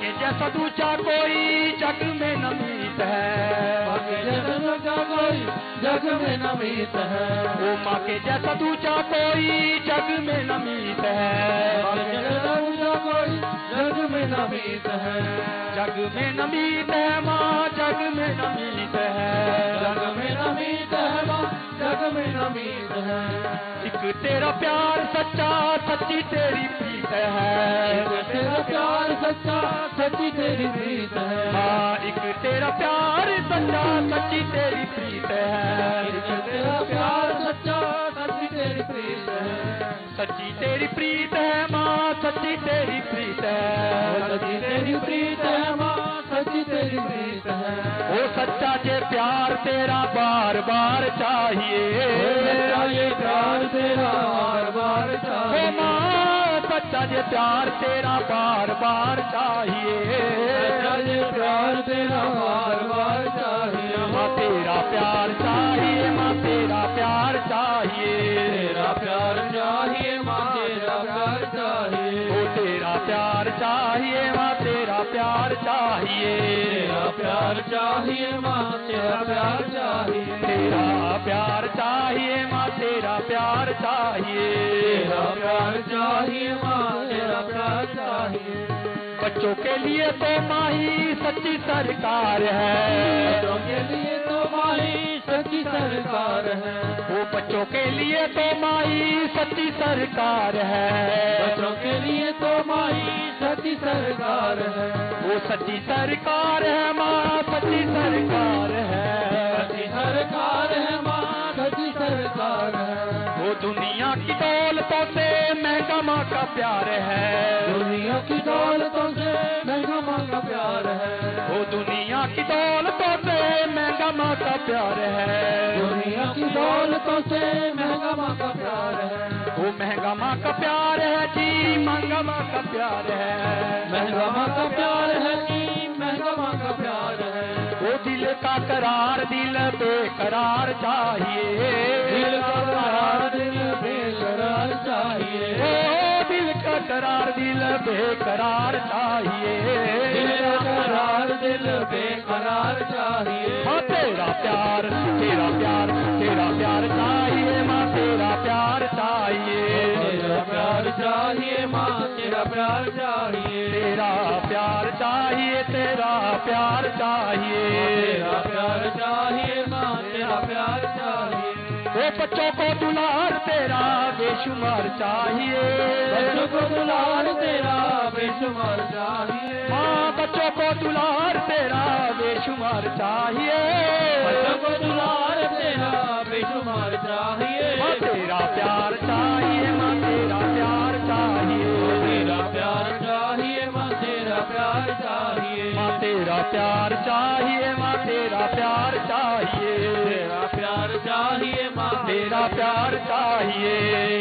के जैसा दूजा कोई जग में न मीत है, माँ के जैसा दूजा कोई जग में न मीत है, ओ माँ के जैसा दूजा कोई जग में न मीत है, माँ के जैसा दूजा कोई जग में न मीत है, जग में न मीत है माँ, जग में न मीत है, जग में न मीत है माँ, जग में न मीत है, एक तेरा प्यार सच्चा सच्ची तेरी प्रीत है, एक तेरा प्यार सच्चा सच्ची तेरी प्रीत है, हाँ एक तेरा प्यार सच्चा सच्ची तेरी प्रीत है, एक तेरा प्यार सच्चा सच्ची तेरी प्रीत है, सच्ची तेरी प्रीत है माँ, सच्ची तेरी प्रीत है, सच्ची तेरी प्रीत है माँ, सच्ची तेरी प्रीत है, ओ सच्चा जे प्यार तेरा बार बार चाहिए, सच्चा ये प्यार तेरा बार बार ओ चाहिए, माँ सच्चा जे प्यार तेरा बार बार चाहिए, सच्चा ये प्यार तेरा बार बार चाहिए, माँ तेरा प्यार चाहिए, माँ तेरा प्यार चाहिए, तेरा प्यार चाहिए माँ, तेरा प्यार चाहिए, ओ तेरा प्यार चाहिए माँ, तेरा प्यार चाहिए, तेरा प्यार चाहिए माँ, तेरा प्यार चाहिए, तेरा प्यार चाहिए माँ, तेरा प्यार चाहिए, तेरा प्यार चाहिए माँ, तेरा प्यार चाहिए, बच्चों के लिए तो माही सच्ची सरकार है, बच्चों के लिए तो माही सच्ची सरकार है, वो बच्चों के लिए तो माही सच्ची सरकार है, बच्चों के लिए तो माही सच्ची सरकार है, वो सच्ची सरकार है माँ, सच्ची सरकार है, सच्ची सरकार है माँ, सच्ची सरकार है, वो दुनिया की दौलतों से महंगा माँ का प्यार है, दुनिया की दौलतों से महंगा माँ का प्यार है, वो दुनिया की दौलतों से महंगा माँ का प्यार है, दुनिया की दौलतों से महंगा माँ का प्यार है, वो महंगा माँ का प्यार है जी, महंगा माँ का प्यार है, महंगा माँ का प्यार है जी, महंगा माँ का प्यार है, वो दिल का करार दिल बेकरार चाहिए, दिल का करार दिल बेकरार चाहिए, ओ दिल का करार दिल बेकरार चाहिए, दिल का करार दिल बेकरार चाहिए, हाँ तेरा प्यार तेरा प्यार तेरा प्यार चाहिए माँ, तेरा प्यार चाहिए, तेरा प्यार चाहिए माँ, तेरा प्यार चाहिए, तेरा प्यार चाहिए, तेरा प्यार चाहिए, तेरा प्यार चाहिए माँ, तेरा प्यार चाहिए, वो बच्चों को दुलार तेरा बेशुमार चाहिए, बच्चों को दुलार तेरा बेशुमार चाहिए, माँ बच्चों को दुलार तेरा बेशुमार चाहिए, बच्चों को दुलार तेरा बेशुमार चाहिए, माँ तेरा प्यार चाहिए, माँ तेरा प्यार चाहिए, तेरा प्यार चाहिए माँ, तेरा प्यार चाहिए, माँ तेरा प्यार चाहिए, माँ तेरा प्यार चाहिए, तेरा प्यार चाहिए माँ, तेरा प्यार चाहिए।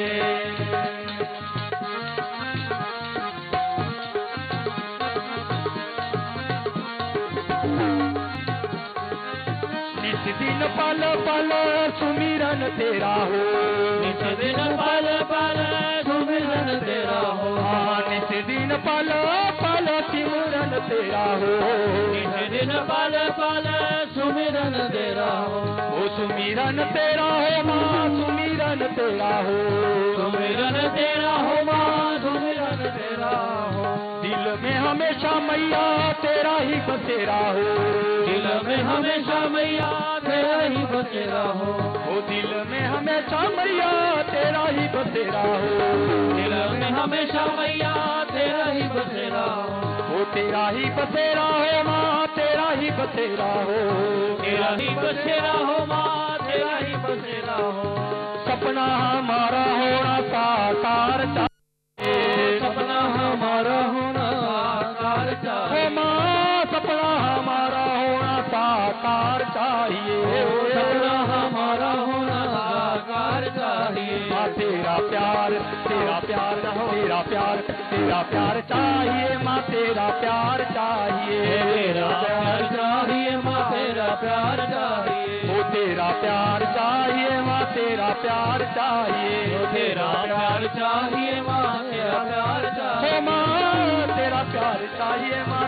नित दिन पल पल सुमिरन तेरा हो, नित दिन पल पल सुमिरन तेरा हो, हाँ नित दिन पल पल सिमरन तेरा हो, नित दिन पल पल सुमिरन तेरा हो, ओ सुमिरन तेरा हो माँ, सुमिरन तेरा हो, सुमिरन तेरा हो माँ, सुमिरन तेरा हो, दिल में हमेशा मैया तेरा ही बसेरा हो, दिल में हमेशा मैया तेरा ही बसेरा हो, ओ दिल में हमेशा मैया तेरा ही बसेरा हो, दिल में हमेशा मैया तेरा ही बसेरा हो, ओ तेरा ही बसेरा हो माँ, तेरा ही बसेरा हो, तेरा ही बसेरा हो माँ, तेरा ही बसेरा हो, सपना हमारा होना साकार चाहिए, सपना हमारा होना साकार ओ चाहिए, माँ सपना हमारा होना साकार चाहिए, सपना हमारा होना साकार चाहिए, माँ तेरा प्यार तेरा प्यार तेरा प्यार तेरा प्यार चाहिए माँ, तेरा प्यार चाहिए, तेरा प्यार चाहिए माँ, तेरा प्यार चाहिए, ओ तेरा प्यार चाहिए माँ, तेरा प्यार चाहिए, तेरा प्यार चाहिए माँ, तेरा प्यार ओ चाहिए, माँ तेरा प्यार चाहिए माँ,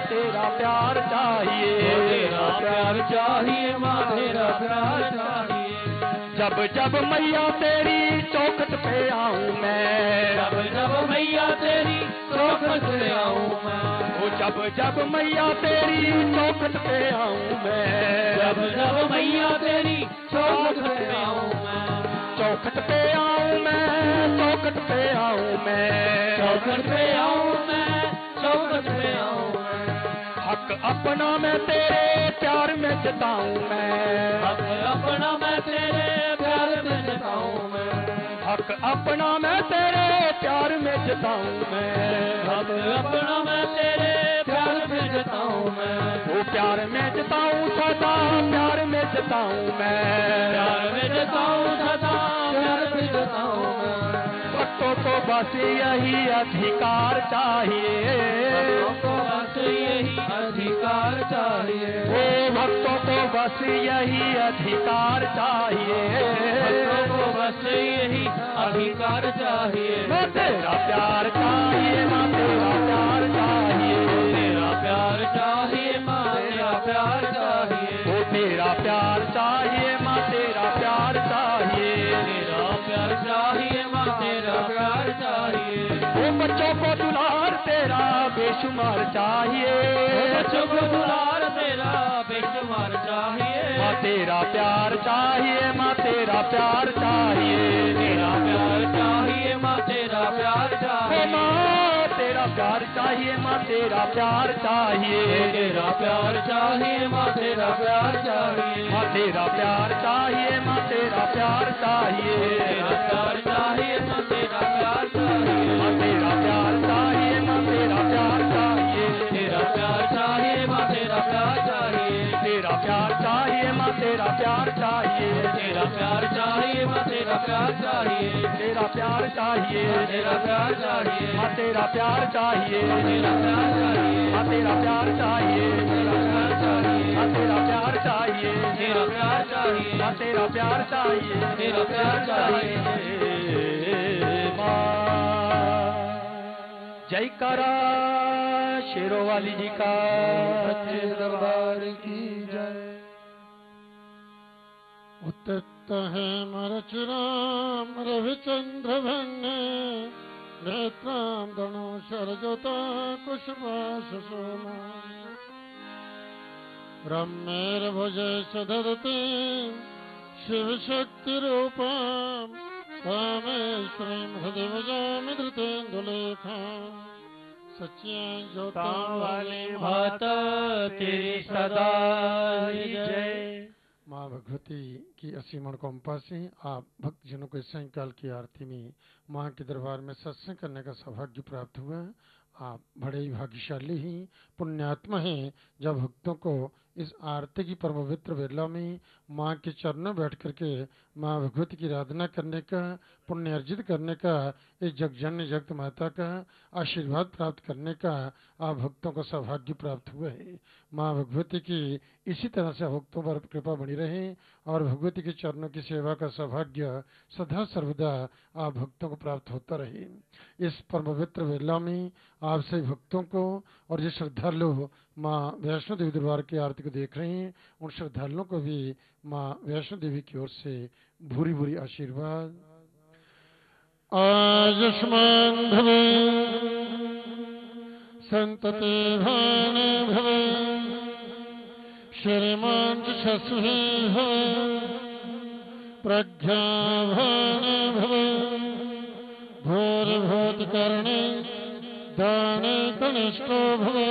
तेरा प्यार चाहिए, तेरा प्यार चाहिए माँ तेरा प्यार चाहिए। जब जब मैया तेरी चौखट पे आऊं मैं, जब जब मैया तेरी चौखट पे आऊं मैं, ओ जब जब मैया तेरी चौखट पे आऊं मैं, जब जब मैया तेरी चौखट पे आऊं मैं, चौखट पे आऊं मैं, चौखट पे आऊं मैं, चौखट पे आऊं मैं, चौखट पे आऊं मैं। हक अपना मैं तेरे प्यार में जताऊं मैं, हक अपना मैं तेरे प्यार में जताऊं मैं, हक अपना मैं तेरे प्यार में जताऊं मैं, हक अपना मैं तेरे प्यार में जताऊं मैं, वो प्यार में जताऊं सदा, प्यार में जताऊं मैं, प्यार में जताऊं सदा, प्यार में जताऊं मैं। भक्तों को बस यही अधिकार चाहिए, भक्तों को बस यही अधिकार चाहिए, ओ भक्तों को बस यही अधिकार चाहिए, भक्तों को बस यही अधिकार चाहिए। माँ तेरा प्यार चाहिए, माँ तेरा प्यार चाहिए, तेरा प्यार चाहिए माँ तेरा प्यार चाहिए, ओ तेरा प्यार चाहिए, माँ तेरा प्यार चाहिए, तेरा प्यार चाहिए माँ तेरा प्यार चाहिए। ओ बच्चों को दुलार तेरा बेशुमार चाहिए, बच्चों को दुलार तेरा बेशुमार चाहिए, माँ तेरा प्यार चाहिए, माँ तेरा प्यार चाहिए, तेरा प्यार चाहिए माँ तेरा प्यार ओ चाहिए, माँ तेरा प्यार चाहिए, माँ तेरा प्यार चाहिए, तेरा प्यार चाहिए माँ तेरा प्यार चाहिए, माँ तेरा प्यार चाहिए, माँ तेरा प्यार चाहिए, तेरा प्यार चाहिए माँ तेरा प्यार चाहिए, माँ तेरा प्यार चाहिए, माँ तेरा प्यार चाहिए, तेरा प्यार चाहिए माँ तेरा प्यार चाहिए, तेरा प्यार चाहिए, माँ तेरा प्यार चाहिए, तेरा प्यार चाहिए माँ तेरा प्यार चाहिए, तेरा प्यार चाहिए, तेरा प्यार चाहिए, माँ तेरा प्यार चाहिए, तेरा प्यार चाहिए, माँ तेरा प्यार चाहिए, तेरा प्यार चाहिए, माँ तेरा प्यार चाहिए, तेरा प्यार चाहिए, माँ तेरा प्यार चाहिए, तेरा प्यार चाहिए। जय करा शेरों वाली जी का सच्चे दरबार की जय। उत्तत है मरचराम रविचंद्र भन्ने नेत्राम दणो शरजोता कुशवास सोमा रम्येर भुजे सदरते शिव शक्ति रूपम कामेश्वरीं हृदय जामि धृतेन्दुलेखा सच्चियां ज्योतां वाली माता तेरी सदा जय। माँ भगवती की असीम अनुकंपा से आप भक्तजनों को सायंकाल की आरती में माँ के दरबार में सत्संग करने का सौभाग्य प्राप्त हुआ। आप बड़े ही भाग्यशाली ही पुण्यात्मा हैं जब भक्तों को इस आरती की परम पवित्र वेला में माँ के चरणों बैठ करके माँ भगवती की आराधना करने का, पुण्य अर्जित करने का, इस जगजननी जगत माता का आशीर्वाद प्राप्त करने का आप भक्तों को सौभाग्य प्राप्त हुआ है। माँ भगवती की इसी तरह से भक्तों पर कृपा बनी रहे और भगवती के चरणों की सेवा का सौभाग्य सदा सर्वदा आप भक्तों को प्राप्त होता रहे। इस परम पवित्र वेला में आप सभी भक्तों को और जो श्रद्धालु माँ वैष्णो देवी दरबार की आरती को देख रहे हैं उन श्रद्धालुओं को भी माँ वैष्णो देवी की ओर से भूरी भूरी आशीर्वाद। आयुष्मान भवे संतते भान भवे श्रीमान यशस्वी भवे प्रज्ञाभान भवे भूर्भूत कर्णे दाने कनिष्ठो भवे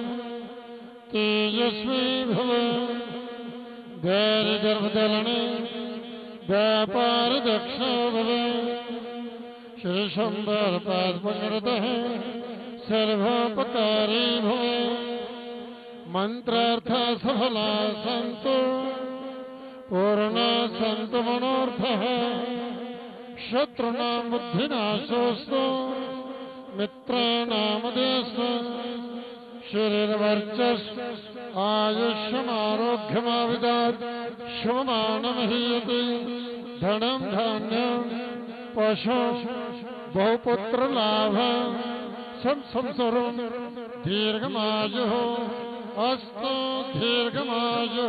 तेजस्वी भवे गैर गर्भदलने व्यापार दक्षो भवे श्री शंबर पाद पकड़तः सर्वोपकारी भवे मंत्रार्थ सफला संतो पूर्ण संत मनोर्थः शत्रुनां बुद्धिनाशोऽस्तु मित्राणां देशो शरीरवर्चस् आयुष्यमारोग्यमाविदात् शुभमानमहीयते धनं धान्यं पशु बहुपुत्र लाभ शुभ शुभ स्वरूप दीर्घमायु अस्तु दीर्घमायु।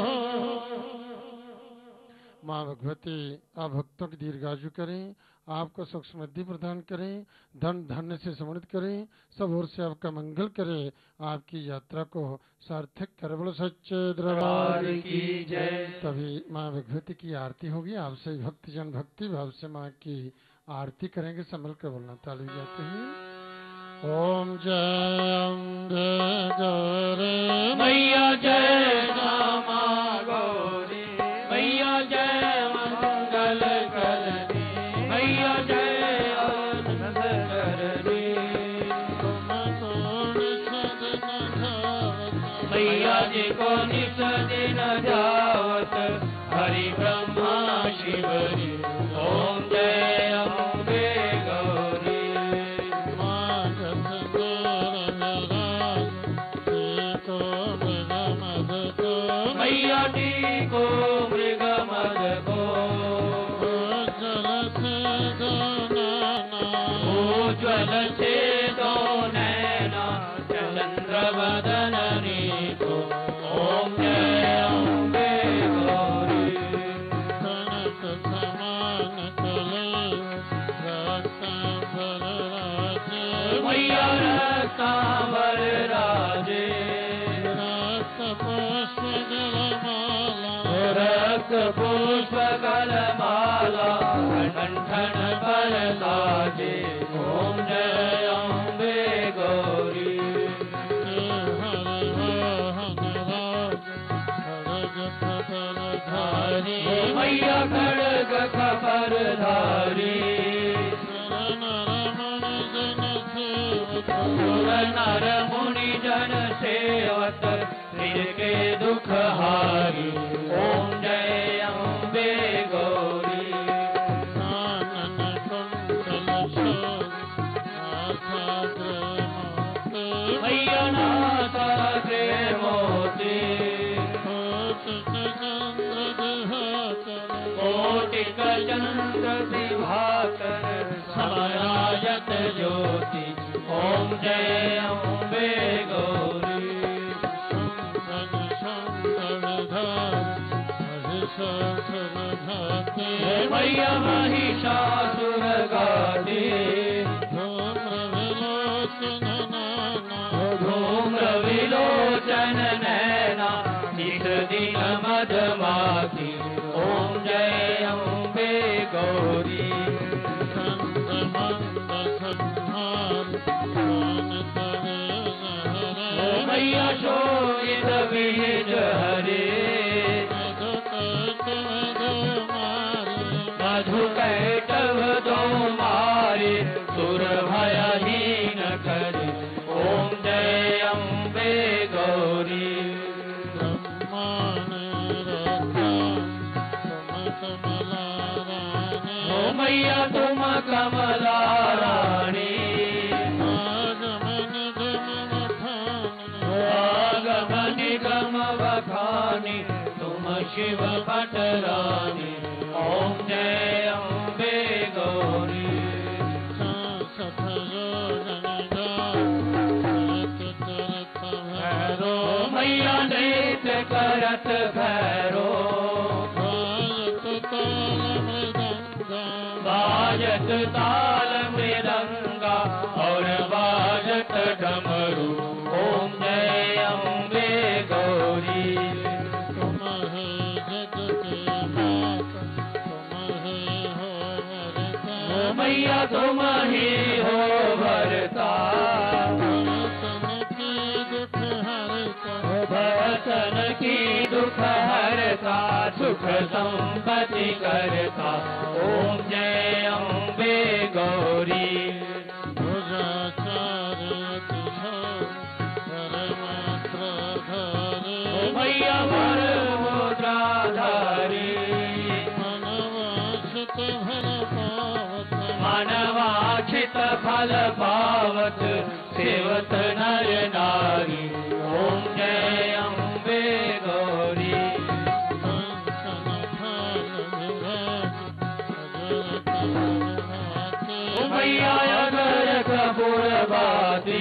माँ भगवती आप भक्तों की दीर्घायु करें, आपको सुख समृद्धि प्रदान करें, धन धन्य से समृद्ध करें, सब ओर से आपका मंगल करे, आपकी यात्रा को सार्थक करे। बोलो सच्चे दरबार की जय। तभी माँ भगवती की आरती होगी। आपसे भक्तजन भक्ति भाव से माँ की आरती करेंगे। संभल कर बोलना, ताली जाते हैं। ओम जय अम्बे गौरी मैया जय श्यामा गौरी मैया जय मंगल करनी मैया जय आनंद करनी मैया जी को निस दिन जावत हरि ब्रह्मा शिवरी। ओम जय अम्बे गौरी मैया जी को मृग मद को उज्ज्वल से दो नैना चंद्र बदननी को। ओम जय अम्बे गौरी मैया रक्तांबर राजे रक्त पुष्प गलमाला कंठन पर साजे। ओम जय अम्बे गौरी मैया खड़ग खबर धारी नर मुनि जन सेवक के दुख हारी। ओम जय अम्बे गौरी मैया नाथा के मोती कोटिक चंद्र दिवाकर समायत ज्योति। ओम जय अम्बे गौरी मैया महिषासुर गाती धूम्र विलोचन नैना नित दिन मधमाती। ओम जय अम्बे गौरी मैया शोभित बीज हरे मधु कैटव दो मारे सुर भयहीन करे। ओम जय अम्बे गौरी ओ मैया तुम कमला रानी आगमन गम बखानी तुम शिव पटरानी। ओम जय अम्बे गौरी मैया नृत्य करत भैरो बाजत ताल मृदंगा और बाजत डमरू। ओम जय अम्बे गौरी मैया तुम ही हो भरता भक्तन की दुख हरता सुख संपत्ति करता। ओम जय अम्बे गौरी मैया वर मुद्राधारी मानवाक्षित फल पावत सेवत नर नारी। ओम जय अम्बे गौरी मैया अगर कपूर बाती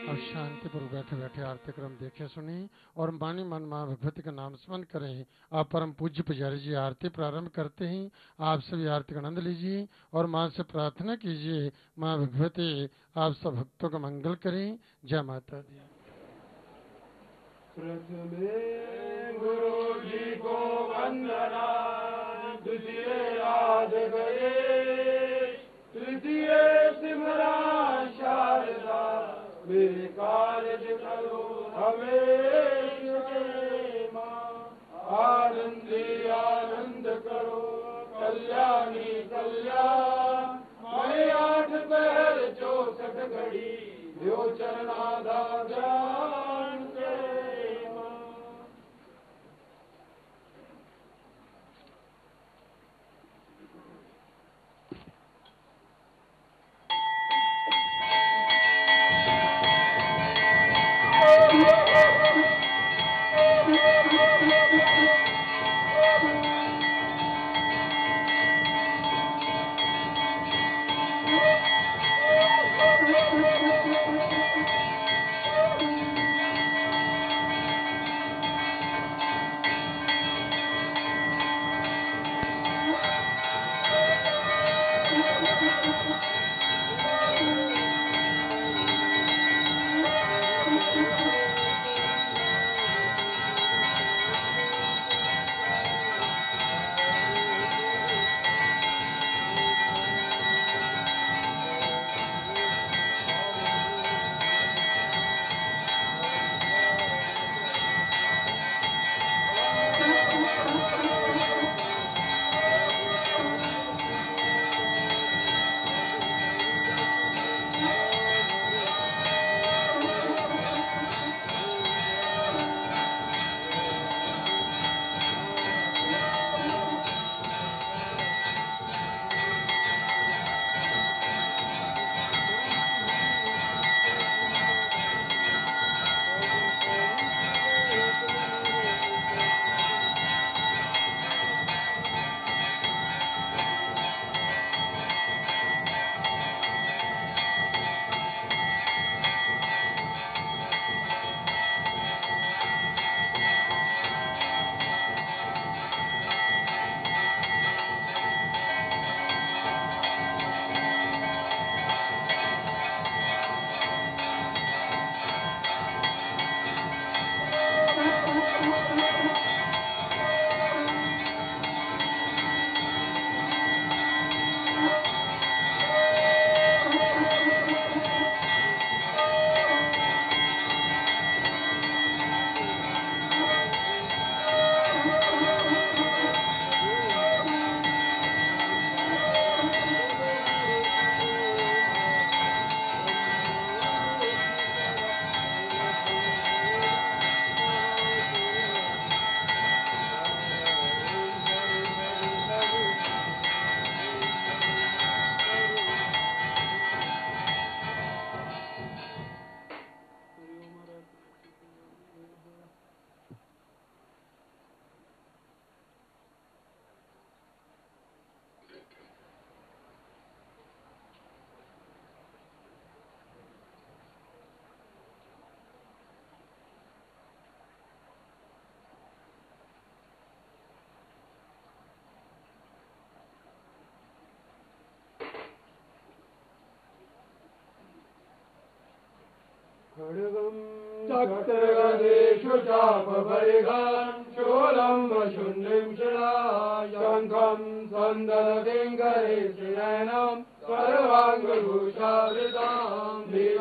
अब शांति पर बैठे बैठे आरती क्रम देखे सुनी और मानी मन माँ भगवती का नाम स्मरण करें। आप परम पूज्य पुजारी जी आरती प्रारंभ करते ही आप सभी आरती का आनंद लीजिए और माँ से प्रार्थना कीजिए, माँ भगवती आप सब भक्तों का मंगल करें। जय माता दी। गुरु जी को वंदना, द्वितीय याद गए, तृतीय सिमरन शारदा, मेरे कार्य करो हमें माँ, आनंदी आनंद करो, कल्याणी कल्याण, मैं आठ पहर चौसठ घड़ी, यो चरणादा ध्यान करे माँ। खड्गं चक्रगदेषु चापपरिघान् शूलं वशुण्डिं शिला शङ्खं सन्दलकिङ्करे श्रीनयनं सर्वाङ्गभूषावृतां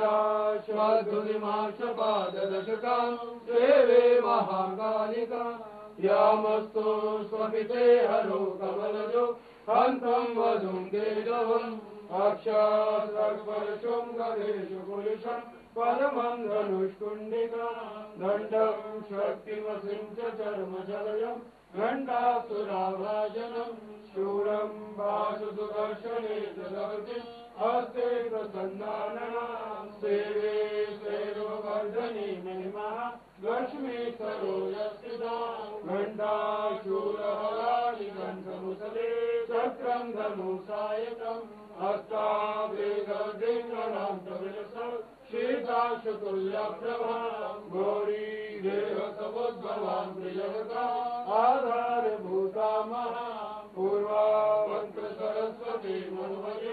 लीलाश्वाद्भुतिमाक्षपाददशकां सेवे महाकालिकां यामस्तु स्वपिते हरो कमलजो हन्तं वधुं केशवम् अक्षात्सर्परशुं गदेषु कुलिशम् परमं धनुष्कुण्डिका दण्डं शक्तिमसिं च चर्मजलयं घण्टासुराभाजनं शूरं वासुसुदर्शने जलवतिं हस्ते प्रसन्नाननां सेवे सेववर्धने महिमः लक्ष्मी सरोजस्थितां घण्टाशूरहराणि कण्ठमुसले चक्रं धनुसायकम् हस्तावेगदिङ्गणां प्रविलसत् शीताशुतुल्यप्रभां गौरी देहसमुद्भवां प्रियवता आधारभूता महा पूर्वा मंत्र सरस्वती मन्वये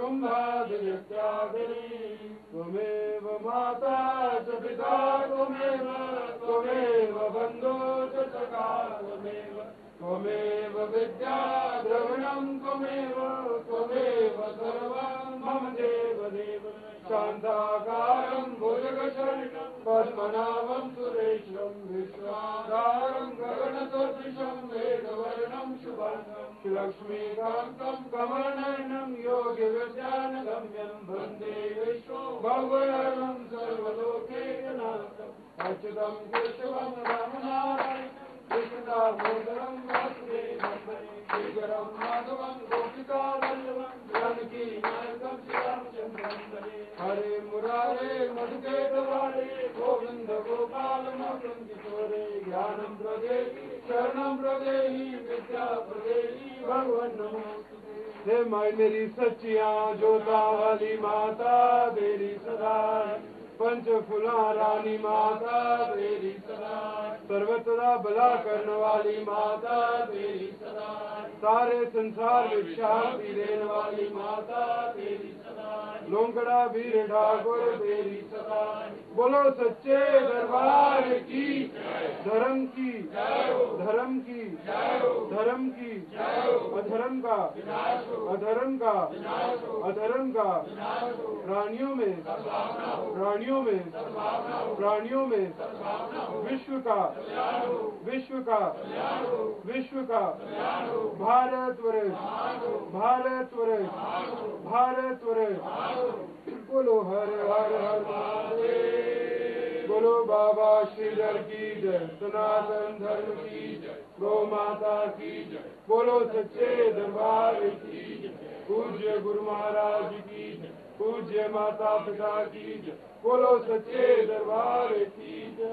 शुम्भादित्यादिनी त्वमेव माता च पिता त्वमेव त्वमेव बन्धो च सखा त्वमेव त्वमेव विद्या द्रविणं त्वमेव त्वमेव सर्वं मम देव देव शान्ताकारं भुजगशयनं पद्मनाभं सुरेशं विश्वाधारं गगनसदृशं वेदवर्णं शुभांगं लक्ष्मीकान्तं कमलनयनं योगिविद्यानगम्यं वन्दे विष्णु भवभयहरं सर्वलोकैकनाथम् अच्युतं केशवं रामनारायणं कृष्णदामोदरं वासुदेवं श्रीकरं माधवं गोपिकावल्लभं जानकीनायकं श्रीरामचन्द्रं भजे हरे मुरारे मधुकेतवारे गोविन्द गोपाल मधुरं किशोरे ज्ञानं प्रदेहि शरणं प्रदेहि विद्या प्रदेहि भगवन् नमोस्तुते। हे माई मेरी सच्चियां जोता वाली माता तेरी सदा पंच फुला रानी माता तेरी सदा सर्वतदा भला करने वाली माता तेरी सदा सारे संसार में शांति देने वाली माता तेरी सदा लोंगड़ा वीर ठाकुर तेरी सदा बोलो सच्चे दरबार की धर्म की धर्म की धर्म की अधर्म का अधर्म का अधर्म का प्राणियों में प्राणियों में प्राणियों में विश्व का विश्व का विश्व का भारत वर्ष भारत वर्ष भारत वर्ष बोलो हर हर हर महादेव बोलो बाबा श्रीधर की जय सनातन धर्म की जय गौ माता की जय बोलो सच्चे दरबार की जय पूज्य गुरु महाराज की जय पूज्य माता पिता की जय बोलो सच्चे दरबार की जय।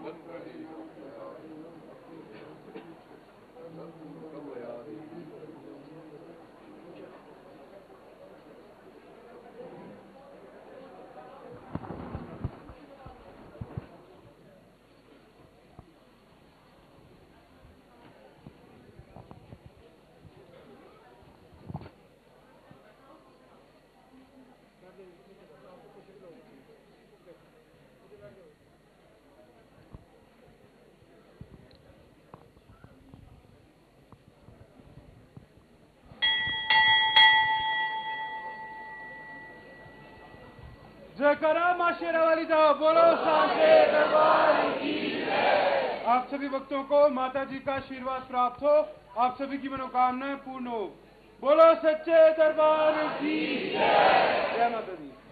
जयकारा मां शेरा वाली दा बोलो सांचे दरबार की जय। आप सभी भक्तों को माता जी का आशीर्वाद प्राप्त हो, आप सभी की मनोकामनाएं पूर्ण हो। बोलो सच्चे दरबार की जय। जय माता दी।